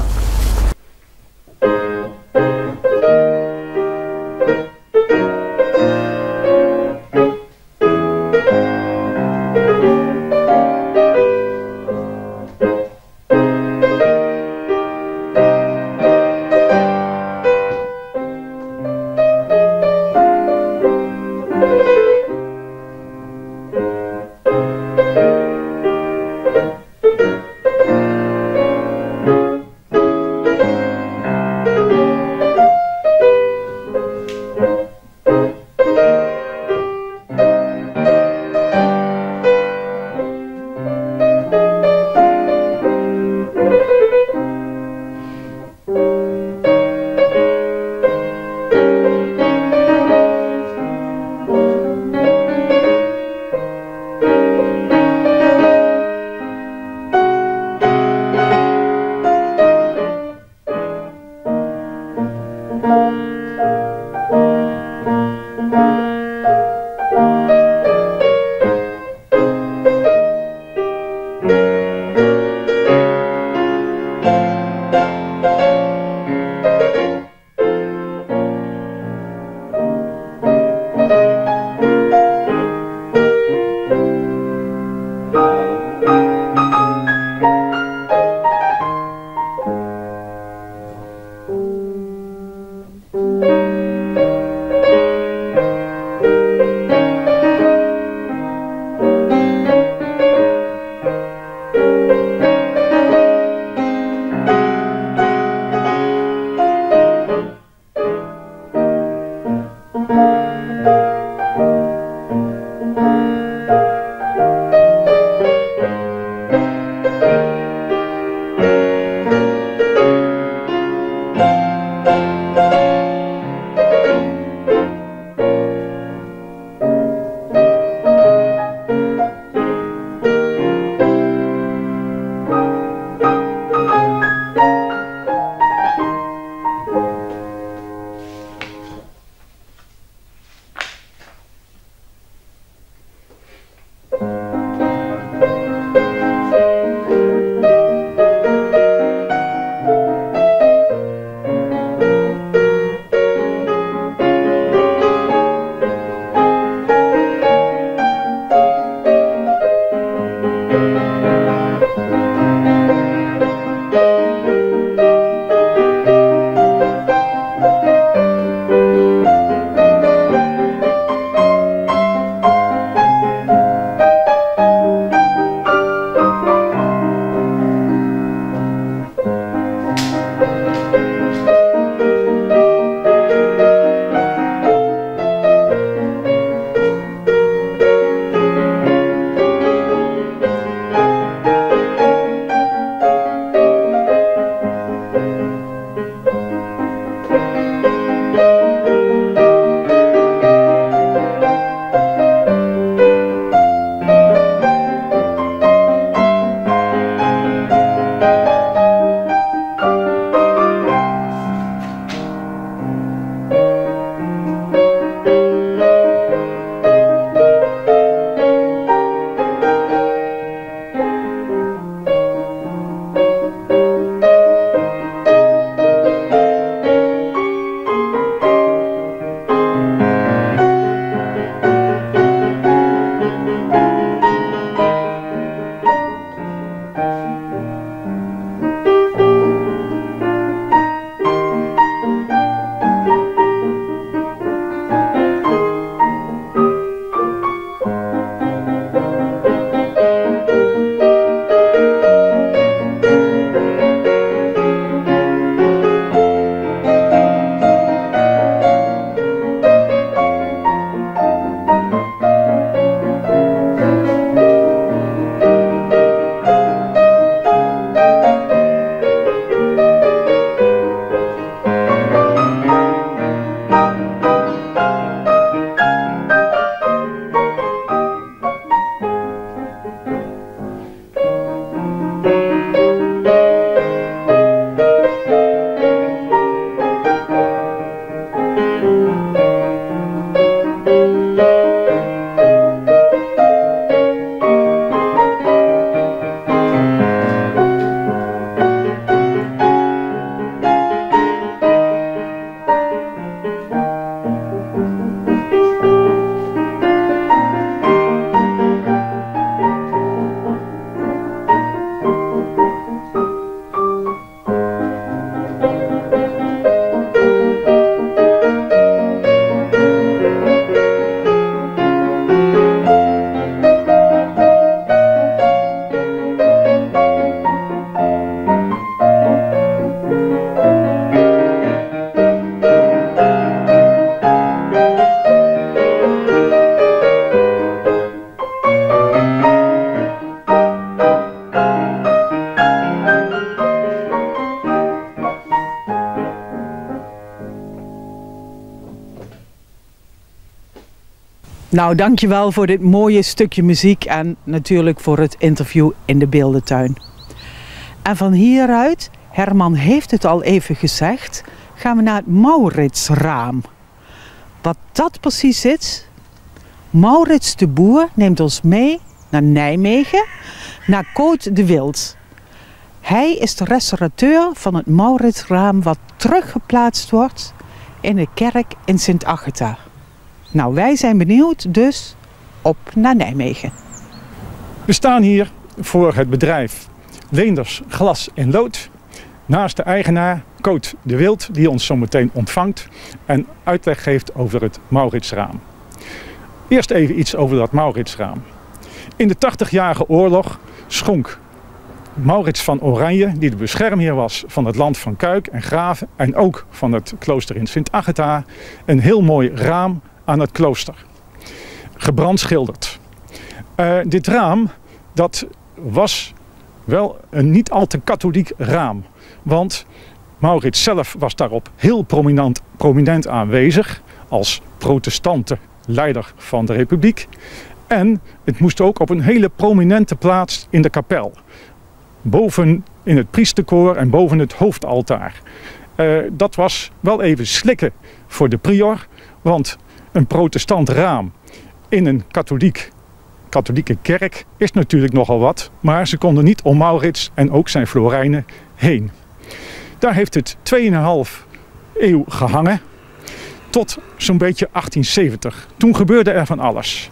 Speaker 1: Nou, dankjewel voor dit mooie stukje muziek en natuurlijk voor het interview in de Beeldentuin. En van hieruit, Herman heeft het al even gezegd, gaan we naar het Mauritsraam. Wat dat precies is? Maurits de Boer neemt ons mee naar Nijmegen, naar Koot de Wild. Hij is de restaurateur van het Mauritsraam wat teruggeplaatst wordt in de kerk in Sint-Agatha. Nou, wij zijn benieuwd, dus op naar Nijmegen.
Speaker 7: We staan hier voor het bedrijf Leenders Glas en Lood. Naast de eigenaar Koot de Wild, die ons zo meteen ontvangt en uitleg geeft over het Mauritsraam. Eerst even iets over dat Mauritsraam. In de tachtigjarige oorlog schonk Maurits van Oranje, die de beschermheer was van het land van Cuijk en Graven en ook van het klooster in Sint-Agatha, een heel mooi raam aan het klooster. Gebrandschilderd. Uh, dit raam, dat was wel een niet al te katholiek raam. Want Maurits zelf was daarop heel prominent, prominent aanwezig als protestante leider van de republiek. En het moest ook op een hele prominente plaats in de kapel. Boven in het priesterkoor en boven het hoofdaltaar. Uh, dat was wel even slikken voor de prior, want een protestant raam in een katholiek, katholieke kerk is natuurlijk nogal wat, maar ze konden niet om Maurits en ook zijn Florijnen heen. Daar heeft het tweeënhalve eeuw gehangen, tot zo'n beetje achttien zeventig. Toen gebeurde er van alles.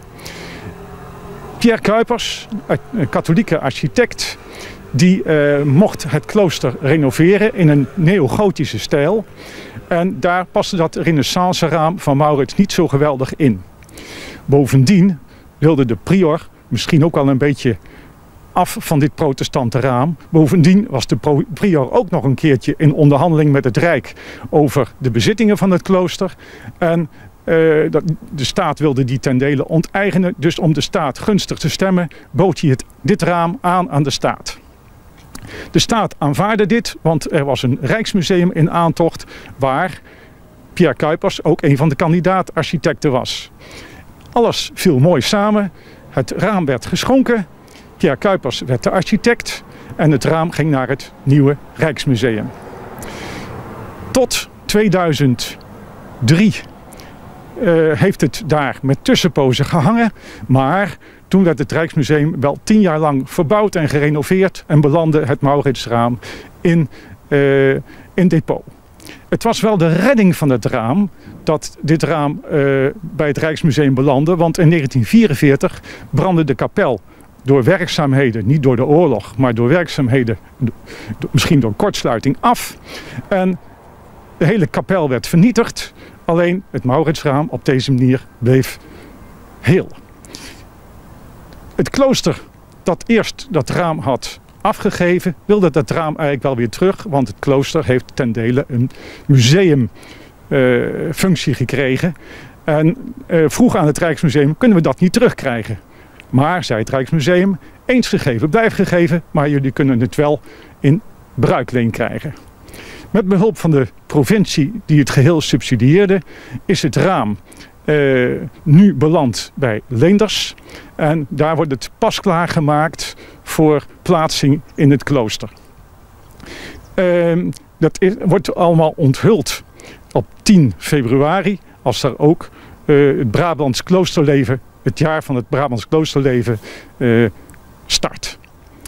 Speaker 7: Pierre Cuypers, een katholieke architect, die uh, mocht het klooster renoveren in een neogotische stijl. En daar paste dat renaissance raam van Maurits niet zo geweldig in. Bovendien wilde de prior misschien ook wel een beetje af van dit protestante raam. Bovendien was de prior ook nog een keertje in onderhandeling met het Rijk over de bezittingen van het klooster. En uh, de staat wilde die ten dele onteigenen. Dus om de staat gunstig te stemmen, bood hij het, dit raam aan aan de staat. De staat aanvaarde dit, want er was een Rijksmuseum in aantocht waar Pierre Cuypers ook een van de kandidaat-architecten was. Alles viel mooi samen, het raam werd geschonken, Pierre Cuypers werd de architect en het raam ging naar het nieuwe Rijksmuseum. Tot tweeduizend drie uh, heeft het daar met tussenpozen gehangen, maar toen werd het Rijksmuseum wel tien jaar lang verbouwd en gerenoveerd en belandde het Mauritsraam in, uh, in depot. Het was wel de redding van het raam dat dit raam uh, bij het Rijksmuseum belandde, want in negentien vierenveertig brandde de kapel door werkzaamheden, niet door de oorlog, maar door werkzaamheden, misschien door kortsluiting af. En de hele kapel werd vernietigd, alleen het Mauritsraam op deze manier bleef heel. Het klooster dat eerst dat raam had afgegeven, wilde dat raam eigenlijk wel weer terug, want het klooster heeft ten dele een museumfunctie uh, gekregen. En uh, vroeg aan het Rijksmuseum, kunnen we dat niet terugkrijgen? Maar, zei het Rijksmuseum, eens gegeven blijft gegeven, maar jullie kunnen het wel in bruikleen krijgen. Met behulp van de provincie die het geheel subsidieerde, is het raam Uh, nu beland bij Leenders en daar wordt het pas klaargemaakt voor plaatsing in het klooster. Uh, dat is, wordt allemaal onthuld op tien februari, als er ook uh, het Brabants kloosterleven, het jaar van het Brabants kloosterleven uh, start.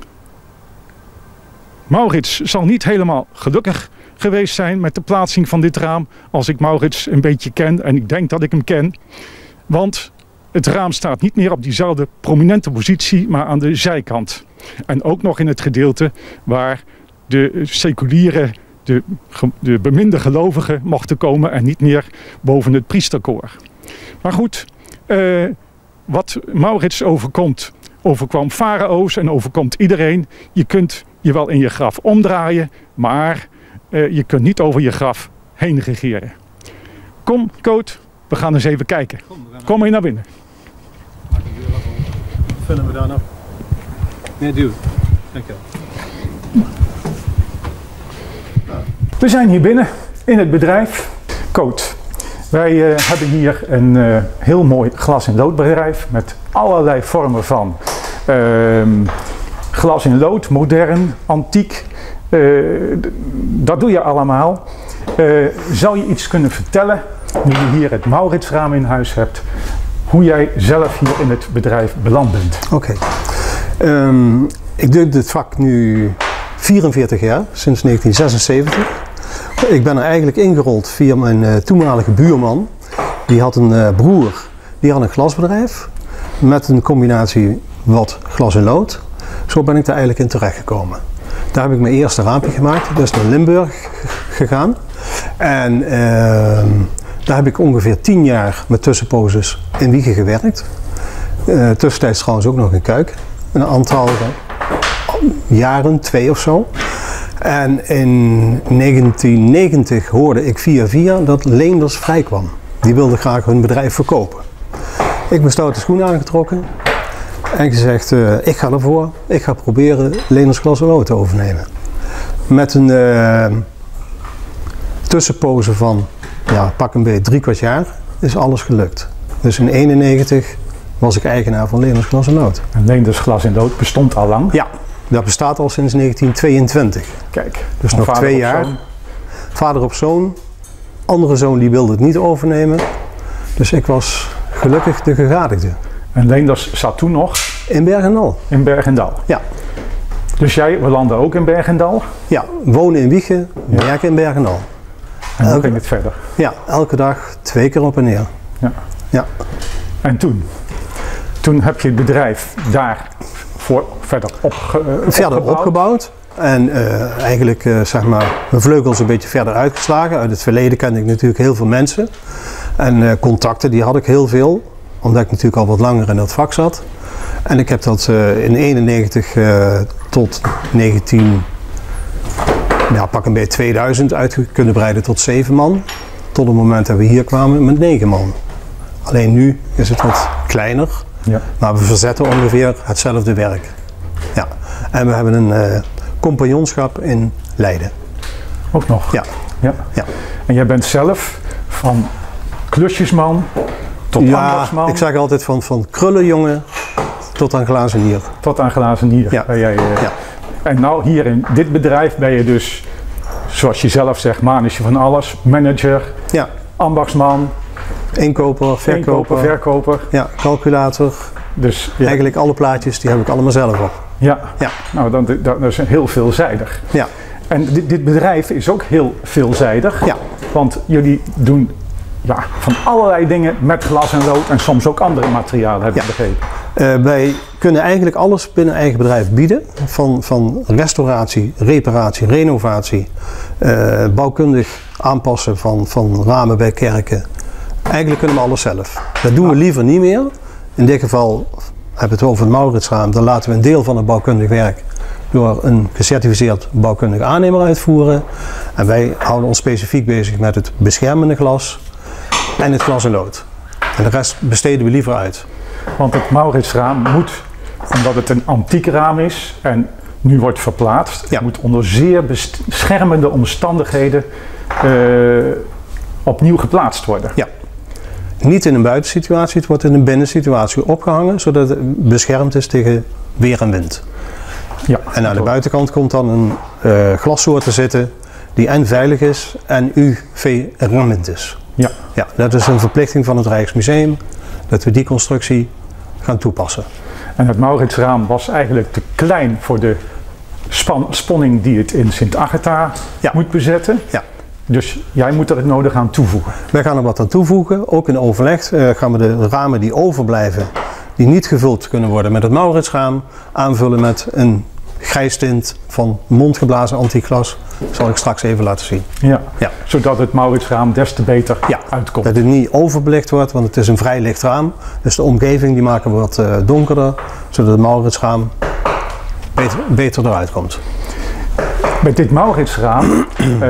Speaker 7: Maurits zal niet helemaal gelukkig geweest zijn met de plaatsing van dit raam, als ik Maurits een beetje ken, en ik denk dat ik hem ken. Want het raam staat niet meer op diezelfde prominente positie, maar aan de zijkant. En ook nog in het gedeelte waar de seculiere, de, de beminde gelovigen mochten komen en niet meer boven het priesterkoor. Maar goed, uh, wat Maurits overkomt, overkwam farao's en overkomt iedereen. Je kunt je wel in je graf omdraaien, maar Uh, je kunt niet over je graf heen regeren. Kom, Koot, we gaan eens even kijken. Kom mee naar binnen.
Speaker 8: Vullen we daar nog? Nee, doe. Dankjewel.
Speaker 7: We zijn hier binnen in het bedrijf Koot. Wij uh, hebben hier een uh, heel mooi glas- en loodbedrijf met allerlei vormen van uh, glas in lood, modern, antiek. Uh, dat doe je allemaal. Uh, zou je iets kunnen vertellen, nu je hier het Mauritsraam in huis hebt, hoe jij zelf hier in het bedrijf beland bent?
Speaker 9: Oké. Okay. Um, ik doe dit vak nu vierenveertig jaar, sinds negentien zesenzeventig. Ik ben er eigenlijk ingerold via mijn uh, toenmalige buurman. Die had een uh, broer, die had een glasbedrijf met een combinatie wat glas en lood. Zo ben ik daar eigenlijk in terechtgekomen. Daar heb ik mijn eerste raampje gemaakt, dat is naar Limburg gegaan. En uh, daar heb ik ongeveer tien jaar met tussenposes in Wijchen gewerkt. Uh, tussentijds trouwens ook nog in Kuik. Een aantal jaren, twee of zo. En in negentien negentig hoorde ik via via dat Leenders vrijkwam. Die wilde graag hun bedrijf verkopen. Ik mijn stoute schoenen aangetrokken en gezegd, uh, ik ga ervoor. Ik ga proberen Leenders Glas en Lood te overnemen. Met een uh, tussenpoze van ja, pak een beetje drie kwart jaar is alles gelukt. Dus in eenennegentig was ik eigenaar van Leenders Glas en Lood.
Speaker 7: En Leenders Glas en Lood bestond al lang?
Speaker 9: Ja, dat bestaat al sinds negentien tweeëntwintig.
Speaker 7: Kijk,
Speaker 9: dus nog twee jaar. Zoon. Vader op zoon. Andere zoon die wilde het niet overnemen. Dus ik was gelukkig de gegadigde.
Speaker 7: En Leenders zat toen nog?
Speaker 9: In Bergendal.
Speaker 7: In Bergendal?
Speaker 9: Ja.
Speaker 7: Dus jij belandde ook in Bergendal?
Speaker 9: Ja, wonen in Wijchen, ja. Werken in Bergendal.
Speaker 7: En hoe ging het verder?
Speaker 9: Ja, elke dag twee keer op en neer.
Speaker 7: Ja.
Speaker 9: Ja.
Speaker 7: En toen? Toen heb je het bedrijf daar voor verder opge, uh,
Speaker 9: verder
Speaker 7: opgebouwd.
Speaker 9: opgebouwd. En uh, eigenlijk uh, zeg maar mijn vleugels een beetje verder uitgeslagen. Uit het verleden kende ik natuurlijk heel veel mensen. En uh, contacten die had ik heel veel. Omdat ik natuurlijk al wat langer in dat vak zat. En ik heb dat uh, in eenennegentig uh, tot negentien, ja, pak een beetje tweeduizend uit kunnen breiden tot zeven man. Tot het moment dat we hier kwamen met negen man. Alleen nu is het wat kleiner. Ja. Maar we verzetten ongeveer hetzelfde werk. Ja. En we hebben een uh, compagnonschap in Leiden.
Speaker 7: Ook nog?
Speaker 9: Ja.
Speaker 7: Ja.
Speaker 9: Ja.
Speaker 7: En jij bent zelf van klusjesman tot
Speaker 9: ja,
Speaker 7: ambachtsman?
Speaker 9: Ik zeg altijd van, van krullenjongen tot aan glazenier.
Speaker 7: Tot aan glazenier.
Speaker 9: Ja.
Speaker 7: Ben jij, uh,
Speaker 9: ja.
Speaker 7: En nou hier in dit bedrijf ben je dus, zoals je zelf zegt, manetje van alles. Manager,
Speaker 9: ja.
Speaker 7: ambachtsman.
Speaker 9: Inkoper, verkoper.
Speaker 7: Inkoper, verkoper.
Speaker 9: Ja, calculator.
Speaker 7: Dus ja.
Speaker 9: Eigenlijk alle plaatjes die heb ik allemaal zelf op.
Speaker 7: Ja,
Speaker 9: ja.
Speaker 7: Nou dan, dat is heel veelzijdig.
Speaker 9: Ja.
Speaker 7: En dit, dit bedrijf is ook heel veelzijdig.
Speaker 9: Ja.
Speaker 7: Want jullie doen ja, van allerlei dingen met glas en lood en soms ook andere materialen, heb ik ja. begrepen.
Speaker 9: Uh, wij kunnen eigenlijk alles binnen eigen bedrijf bieden. Van, van restauratie, reparatie, renovatie, uh, bouwkundig aanpassen van, van ramen bij kerken. Eigenlijk kunnen we alles zelf. Dat doen we liever niet meer. In dit geval hebben we het over het Mauritsraam. Dan laten we een deel van het bouwkundig werk door een gecertificeerd bouwkundig aannemer uitvoeren. En wij houden ons specifiek bezig met het beschermende glas en het glas en lood. En de rest besteden we liever uit.
Speaker 7: Want het Mauritsraam moet, omdat het een antiek raam is en nu wordt verplaatst, ja. moet onder zeer beschermende omstandigheden uh, opnieuw geplaatst worden.
Speaker 9: Ja. Niet in een buitensituatie, het wordt in een binnensituatie opgehangen, zodat het beschermd is tegen weer en wind. Ja, en aan de buitenkant komt dan een uh, glassoort te zitten die en veilig is en U V-remmend is.
Speaker 7: Ja.
Speaker 9: Ja, dat is een verplichting van het Rijksmuseum, dat we die constructie gaan toepassen.
Speaker 7: En het Mauritsraam was eigenlijk te klein voor de span sponning die het in Sint-Agatha ja. moet bezetten.
Speaker 9: Ja.
Speaker 7: Dus jij moet er het nodig aan toevoegen.
Speaker 9: Wij gaan er wat aan toevoegen. Ook in overleg uh, gaan we de ramen die overblijven, die niet gevuld kunnen worden met het Mauritsraam, aanvullen met een grijstint van mondgeblazen antiekglas. Dat zal ik straks even laten zien.
Speaker 7: Ja, ja. Zodat het Mauritsraam des te beter ja, uitkomt.
Speaker 9: Dat het niet overbelicht wordt, want het is een vrij licht raam. Dus de omgeving die maken we wat uh, donkerder, zodat het Mauritsraam beter, beter eruit komt.
Speaker 7: Met dit Mauritsraam uh,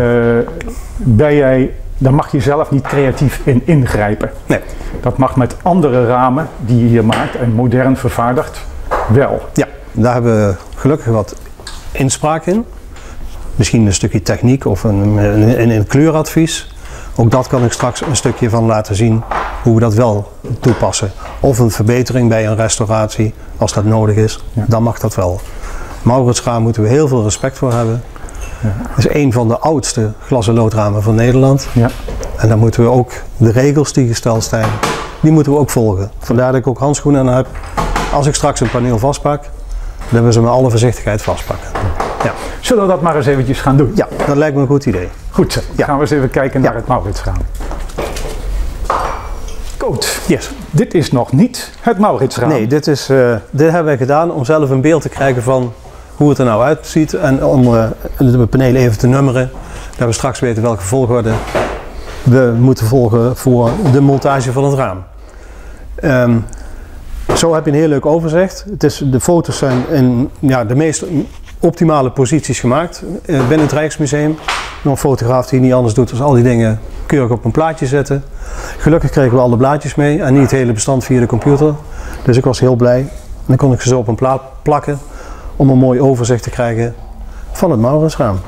Speaker 7: ben jij, daar mag je zelf niet creatief in ingrijpen.
Speaker 9: Nee.
Speaker 7: Dat mag met andere ramen die je hier maakt en modern vervaardigt wel.
Speaker 9: Ja, daar hebben we gelukkig wat inspraak in. Misschien een stukje techniek of een, een, een, een kleuradvies. Ook dat kan ik straks een stukje van laten zien hoe we dat wel toepassen. Of een verbetering bij een restauratie, als dat nodig is, ja. Dan mag dat wel. Mauritsraam moeten we heel veel respect voor hebben. Ja. Het is een van de oudste glas- en loodramen van Nederland. Ja. En dan moeten we ook de regels die gesteld zijn, die moeten we ook volgen. Vandaar dat ik ook handschoenen aan heb. Als ik straks een paneel vastpak, dan hebben ze met alle voorzichtigheid vastpakken. Ja.
Speaker 7: Zullen we dat maar eens eventjes gaan doen?
Speaker 9: Ja, dat lijkt me een goed idee.
Speaker 7: Goed, dan ja. gaan we eens even kijken naar
Speaker 9: ja.
Speaker 7: het Mauritsraam. Goed,
Speaker 9: yes.
Speaker 7: Dit is nog niet het Mauritsraam.
Speaker 9: Nee, dit, is, uh, dit hebben we gedaan om zelf een beeld te krijgen van hoe het er nou uitziet. En om uh, de panelen even te nummeren, dat we straks weten welke volgorde we moeten volgen voor de montage van het raam. Um, zo heb je een heel leuk overzicht. Het is, de foto's zijn in ja, de meest optimale posities gemaakt uh, binnen het Rijksmuseum. Nog een fotograaf die niet anders doet dan al die dingen keurig op een plaatje zetten. Gelukkig kregen we alle blaadjes mee en niet het hele bestand via de computer. Dus ik was heel blij. En dan kon ik ze zo op een plaat plakken om een mooi overzicht te krijgen van het Mauritsraam.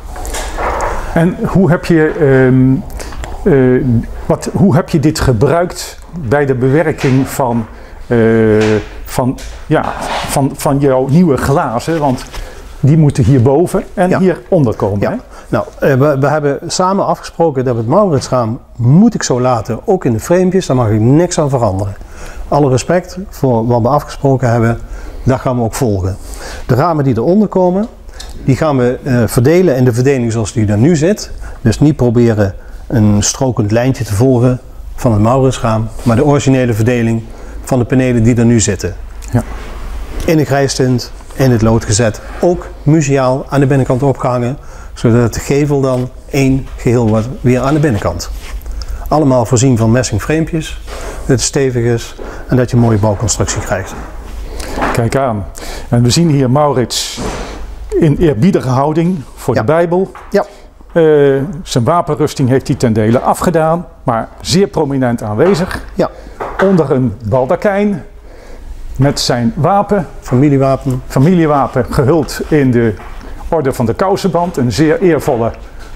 Speaker 7: En hoe heb je, uh, uh, wat, hoe heb je dit gebruikt bij de bewerking van, uh, van, ja, van, van jouw nieuwe glazen? Want die moeten hierboven en ja. hieronder komen.
Speaker 9: Ja.
Speaker 7: Hè?
Speaker 9: Nou, we, we hebben samen afgesproken dat het Mauritsraam moet ik zo laten, ook in de framepjes, daar mag ik niks aan veranderen. Alle respect voor wat we afgesproken hebben, dat gaan we ook volgen. De ramen die eronder komen, die gaan we uh, verdelen in de verdeling zoals die er nu zit. Dus niet proberen een strokend lijntje te volgen van het Mauritsraam, maar de originele verdeling van de panelen die er nu zitten. Ja. In de grijstint, in het lood gezet, ook museaal aan de binnenkant opgehangen, zodat de gevel dan één geheel wordt weer aan de binnenkant. Allemaal voorzien van messing framepjes, dat het stevig is en dat je een mooie bouwconstructie krijgt.
Speaker 7: Kijk aan. En we zien hier Maurits in eerbiedige houding voor
Speaker 9: ja.
Speaker 7: de Bijbel.
Speaker 9: Ja.
Speaker 7: Uh, zijn wapenrusting heeft hij ten dele afgedaan, maar zeer prominent aanwezig.
Speaker 9: Ja.
Speaker 7: Onder een baldakijn met zijn wapen.
Speaker 9: Familiewapen.
Speaker 7: Familiewapen gehuld in de orde van de Kousenband. Een zeer eervolle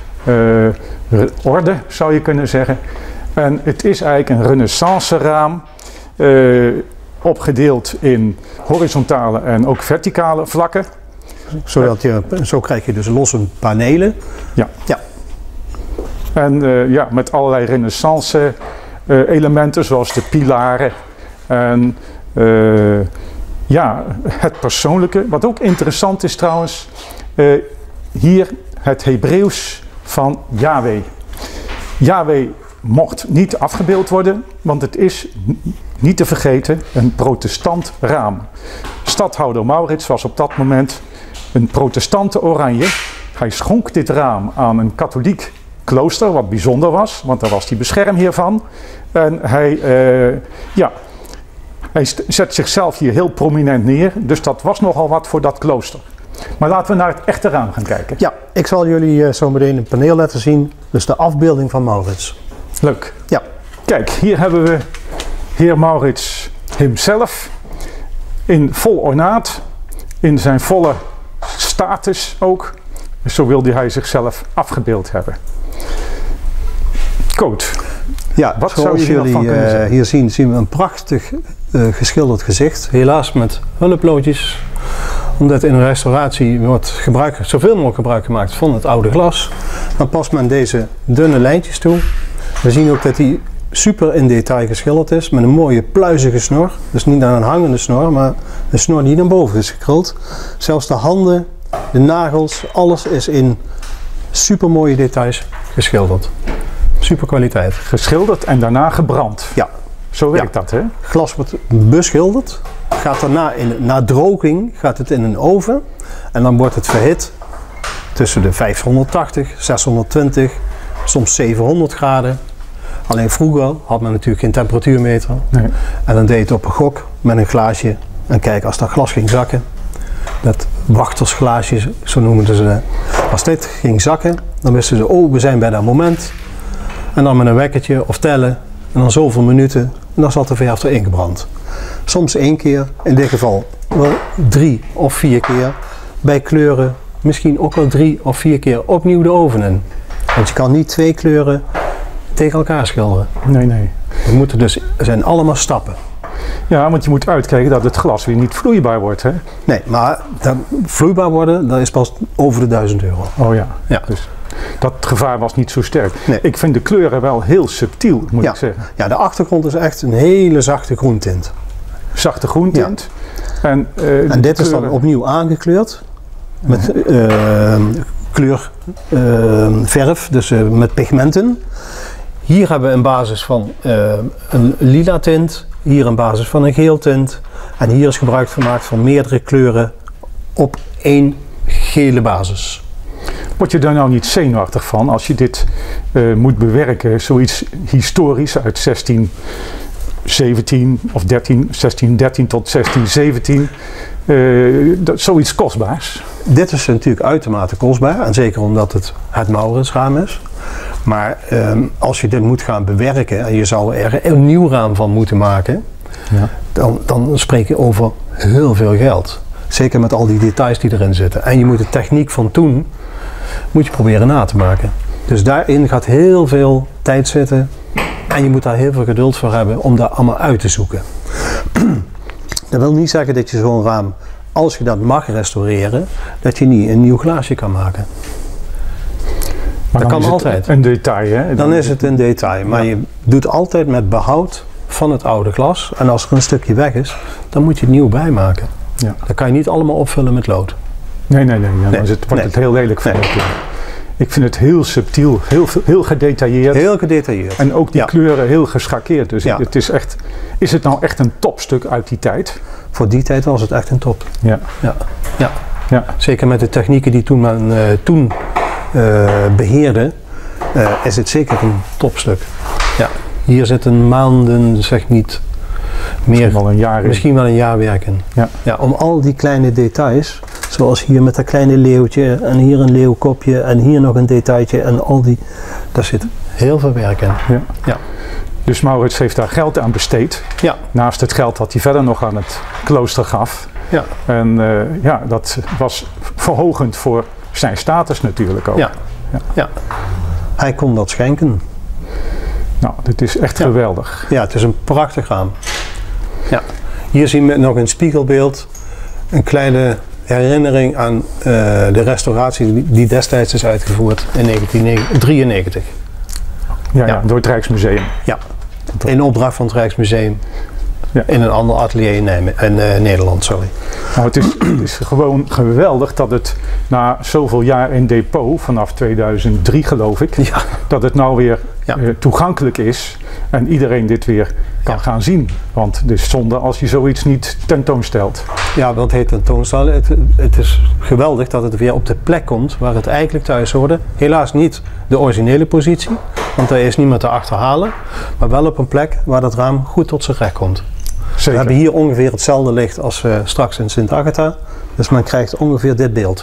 Speaker 7: uh, orde zou je kunnen zeggen. En het is eigenlijk een renaissance raam. Uh, opgedeeld in horizontale en ook verticale vlakken.
Speaker 9: Zodat je, zo krijg je dus losse panelen.
Speaker 7: Ja.
Speaker 9: ja.
Speaker 7: En uh, ja, met allerlei renaissance uh, elementen zoals de pilaren. En uh, ja, het persoonlijke. Wat ook interessant is trouwens. Uh, hier het Hebreeuws van Yahweh. Yahweh mocht niet afgebeeld worden, want het is niet te vergeten een protestant raam. Stadhouder Maurits was op dat moment een protestante oranje. Hij schonk dit raam aan een katholiek klooster, wat bijzonder was, want daar was hij beschermheer van. En hij, uh, ja, hij zet zichzelf hier heel prominent neer, dus dat was nogal wat voor dat klooster. Maar laten we naar het echte raam gaan kijken.
Speaker 9: Ja, ik zal jullie uh, zo meteen een paneel laten zien, dus de afbeelding van Maurits.
Speaker 7: Leuk.
Speaker 9: Ja.
Speaker 7: Kijk, hier hebben we heer Maurits hemzelf in vol ornaat, in zijn volle status ook. Zo wilde hij zichzelf afgebeeld hebben. Goed.
Speaker 9: Ja,
Speaker 7: wat
Speaker 9: zoals
Speaker 7: zou je
Speaker 9: jullie
Speaker 7: van kunnen zeggen?
Speaker 9: uh, hier zien, zien we een prachtig uh, geschilderd gezicht. Helaas met hulploodjes. Omdat in een restauratie wordt gebruik, zoveel mogelijk gebruik gemaakt van het oude glas. Dan past men deze dunne lijntjes toe. We zien ook dat die super in detail geschilderd is met een mooie pluizige snor. Dus niet aan een hangende snor, maar een snor die naar boven is gekruld. Zelfs de handen, de nagels, alles is in super mooie details geschilderd. Super kwaliteit.
Speaker 7: Geschilderd en daarna gebrand.
Speaker 9: Ja.
Speaker 7: Zo werkt
Speaker 9: ja.
Speaker 7: dat, hè?
Speaker 9: Glas wordt beschilderd. Gaat daarna in, na droging gaat het in een oven. En dan wordt het verhit tussen de vijfhonderdtachtig, zeshonderdtwintig, soms zevenhonderd graden. Alleen vroeger had men natuurlijk geen temperatuurmeter. Nee. En dan deed je het op een gok met een glaasje. En kijk, als dat glas ging zakken, dat wachtersglaasje, zo noemen ze dat. Als dit ging zakken, dan wisten ze, oh, we zijn bij dat moment. En dan met een wekkertje of tellen. En dan zoveel minuten. En dan zat de verf erin gebrand. Soms één keer, in dit geval wel drie of vier keer. Bij kleuren misschien ook wel drie of vier keer opnieuw de oven in. Want je kan niet twee kleuren tegen elkaar schilderen.
Speaker 7: Nee, nee.
Speaker 9: We moeten dus, er zijn allemaal stappen.
Speaker 7: Ja, want je moet uitkijken dat het glas weer niet vloeibaar wordt, hè?
Speaker 9: Nee, maar dat vloeibaar worden, dat is pas over de duizend euro.
Speaker 7: Oh ja.
Speaker 9: Ja.
Speaker 7: Dus dat gevaar was niet zo sterk.
Speaker 9: Nee.
Speaker 7: Ik vind de kleuren wel heel subtiel, moet
Speaker 9: Ja.
Speaker 7: ik zeggen.
Speaker 9: Ja, de achtergrond is echt een hele zachte groentint.
Speaker 7: Zachte groentint. En, uh,
Speaker 9: En dit is dan opnieuw aangekleurd met uh, kleurverf, uh, dus uh, met pigmenten. Hier hebben we een basis van uh, een lila tint, hier een basis van een geel tint. En hier is gebruik gemaakt van meerdere kleuren op één gele basis.
Speaker 7: Word je daar nou niet zenuwachtig van als je dit uh, moet bewerken, zoiets historisch uit zestien zeventien of dertien, zestien dertien tot zestien zeventien, uh, dat, zoiets kostbaars?
Speaker 9: Dit is natuurlijk uitermate kostbaar en zeker omdat het het Mauritsraam is. Maar um, als je dit moet gaan bewerken en je zou er een nieuw raam van moeten maken, ja. dan, dan spreek je over heel veel geld. Zeker met al die details die erin zitten. En je moet de techniek van toen moet je proberen na te maken. Dus daarin gaat heel veel tijd zitten en je moet daar heel veel geduld voor hebben om dat allemaal uit te zoeken. Dat wil niet zeggen dat je zo'n raam, als je dat mag restaureren, dat je niet een nieuw glaasje kan maken.
Speaker 7: Maar
Speaker 9: dat
Speaker 7: kan
Speaker 9: kan altijd.
Speaker 7: Een detail, hè?
Speaker 9: Dan is het een detail. Maar ja. je doet altijd met behoud van het oude glas. En als er een stukje weg is, dan moet je het nieuw bijmaken.
Speaker 7: Ja.
Speaker 9: Dan kan je niet allemaal opvullen met lood.
Speaker 7: Nee, nee, nee. Dan
Speaker 9: nee.
Speaker 7: is het, wordt
Speaker 9: nee.
Speaker 7: het heel lelijk voor
Speaker 9: nee.
Speaker 7: je. Ik vind het heel subtiel, heel, heel gedetailleerd.
Speaker 9: Heel gedetailleerd.
Speaker 7: En ook die
Speaker 9: ja.
Speaker 7: kleuren heel geschakeerd. Dus
Speaker 9: ja.
Speaker 7: het is echt, is het nou echt een topstuk uit die tijd?
Speaker 9: Voor die tijd was het echt een top.
Speaker 7: Ja.
Speaker 9: Ja. Ja.
Speaker 7: Ja.
Speaker 9: Zeker met de technieken die toen men uh, toen uh, beheerde, uh, is het zeker een topstuk. Ja. Hier zitten maanden, zeg niet meer,
Speaker 7: misschien wel een jaar in.
Speaker 9: Misschien wel een jaar werken.
Speaker 7: Ja.
Speaker 9: Ja, om al die kleine details, zoals hier met dat kleine leeuwtje en hier een leeuwkopje en hier nog een detailtje en al die, daar zit heel veel werk in.
Speaker 7: Ja.
Speaker 9: Ja.
Speaker 7: Dus Maurits heeft daar geld aan besteed.
Speaker 9: Ja.
Speaker 7: Naast het geld dat hij verder nog aan het klooster gaf.
Speaker 9: Ja.
Speaker 7: En uh, ja, dat was verhogend voor zijn status natuurlijk ook.
Speaker 9: Ja. Ja. Ja. Hij kon dat schenken.
Speaker 7: Nou, dit is echt
Speaker 9: ja.
Speaker 7: geweldig.
Speaker 9: Ja, het is een prachtig raam. Ja. Hier zien we nog een spiegelbeeld, een kleine herinnering aan uh, de restauratie die destijds is uitgevoerd in negentien drieënnegentig.
Speaker 7: Ja, ja. ja, door het Rijksmuseum.
Speaker 9: Ja, in opdracht van het Rijksmuseum. Ja. In een ander atelier in, Nijme- in uh, Nederland, sorry.
Speaker 7: Nou, het, is, het is gewoon geweldig dat het na zoveel jaar in depot, vanaf tweeduizend drie geloof ik,
Speaker 9: ja.
Speaker 7: dat het nou weer
Speaker 9: ja.
Speaker 7: uh, toegankelijk is en iedereen dit weer kan ja. gaan zien. Want het is zonde als je zoiets niet tentoonstelt.
Speaker 9: Ja, dat heet tentoonstellen. Het, het is geweldig dat het weer op de plek komt waar het eigenlijk thuis hoorde. Helaas niet de originele positie, want daar is niemand te achterhalen. Maar wel op een plek waar dat raam goed tot zijn recht komt. Zeker. We hebben hier ongeveer hetzelfde licht als uh, straks in Sint Agatha. Dus men krijgt ongeveer dit beeld.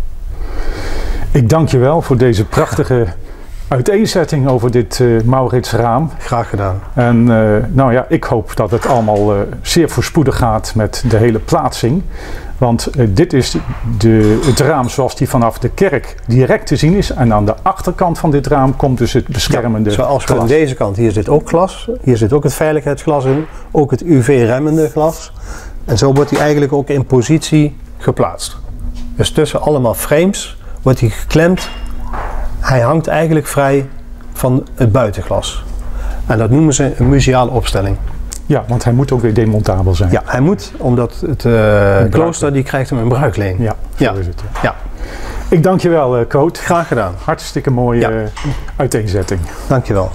Speaker 7: Ik dank je wel voor deze prachtige uiteenzetting over dit uh, Mauritsraam.
Speaker 9: Graag gedaan.
Speaker 7: En uh, nou ja, ik hoop dat het allemaal uh, zeer voorspoedig gaat met de hele plaatsing. Want uh, dit is de, het raam zoals die vanaf de kerk direct te zien is. En aan de achterkant van dit raam komt dus het beschermende
Speaker 9: ja, zoals
Speaker 7: glas.
Speaker 9: Aan deze kant, hier zit ook glas. Hier zit ook het veiligheidsglas in. Ook het U V-remmende glas. En zo wordt hij eigenlijk ook in positie geplaatst. Dus tussen allemaal frames wordt hij geklemd. Hij hangt eigenlijk vrij van het buitenglas. En dat noemen ze een museale opstelling.
Speaker 7: Ja, want hij moet ook weer demontabel zijn.
Speaker 9: Ja, hij moet, omdat het uh, klooster die krijgt hem een bruikleen.
Speaker 7: Ja, zo
Speaker 9: ja.
Speaker 7: is het. Ja.
Speaker 9: Ja.
Speaker 7: Ik dank je wel, uh, Koot.
Speaker 9: Graag gedaan.
Speaker 7: Hartstikke mooie
Speaker 9: ja.
Speaker 7: uh, uiteenzetting.
Speaker 9: Dank je wel.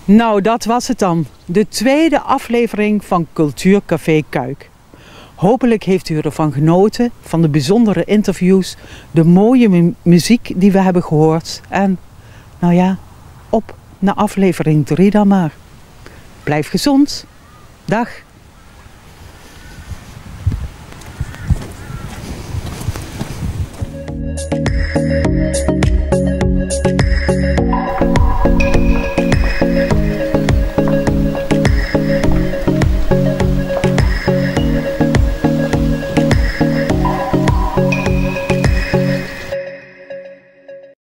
Speaker 1: Nou, dat was het dan. De tweede aflevering van Cultuurcafé Kuik. Hopelijk heeft u ervan genoten, van de bijzondere interviews, de mooie mu- muziek die we hebben gehoord. En, nou ja, op naar aflevering drie dan maar. Blijf gezond. Dag.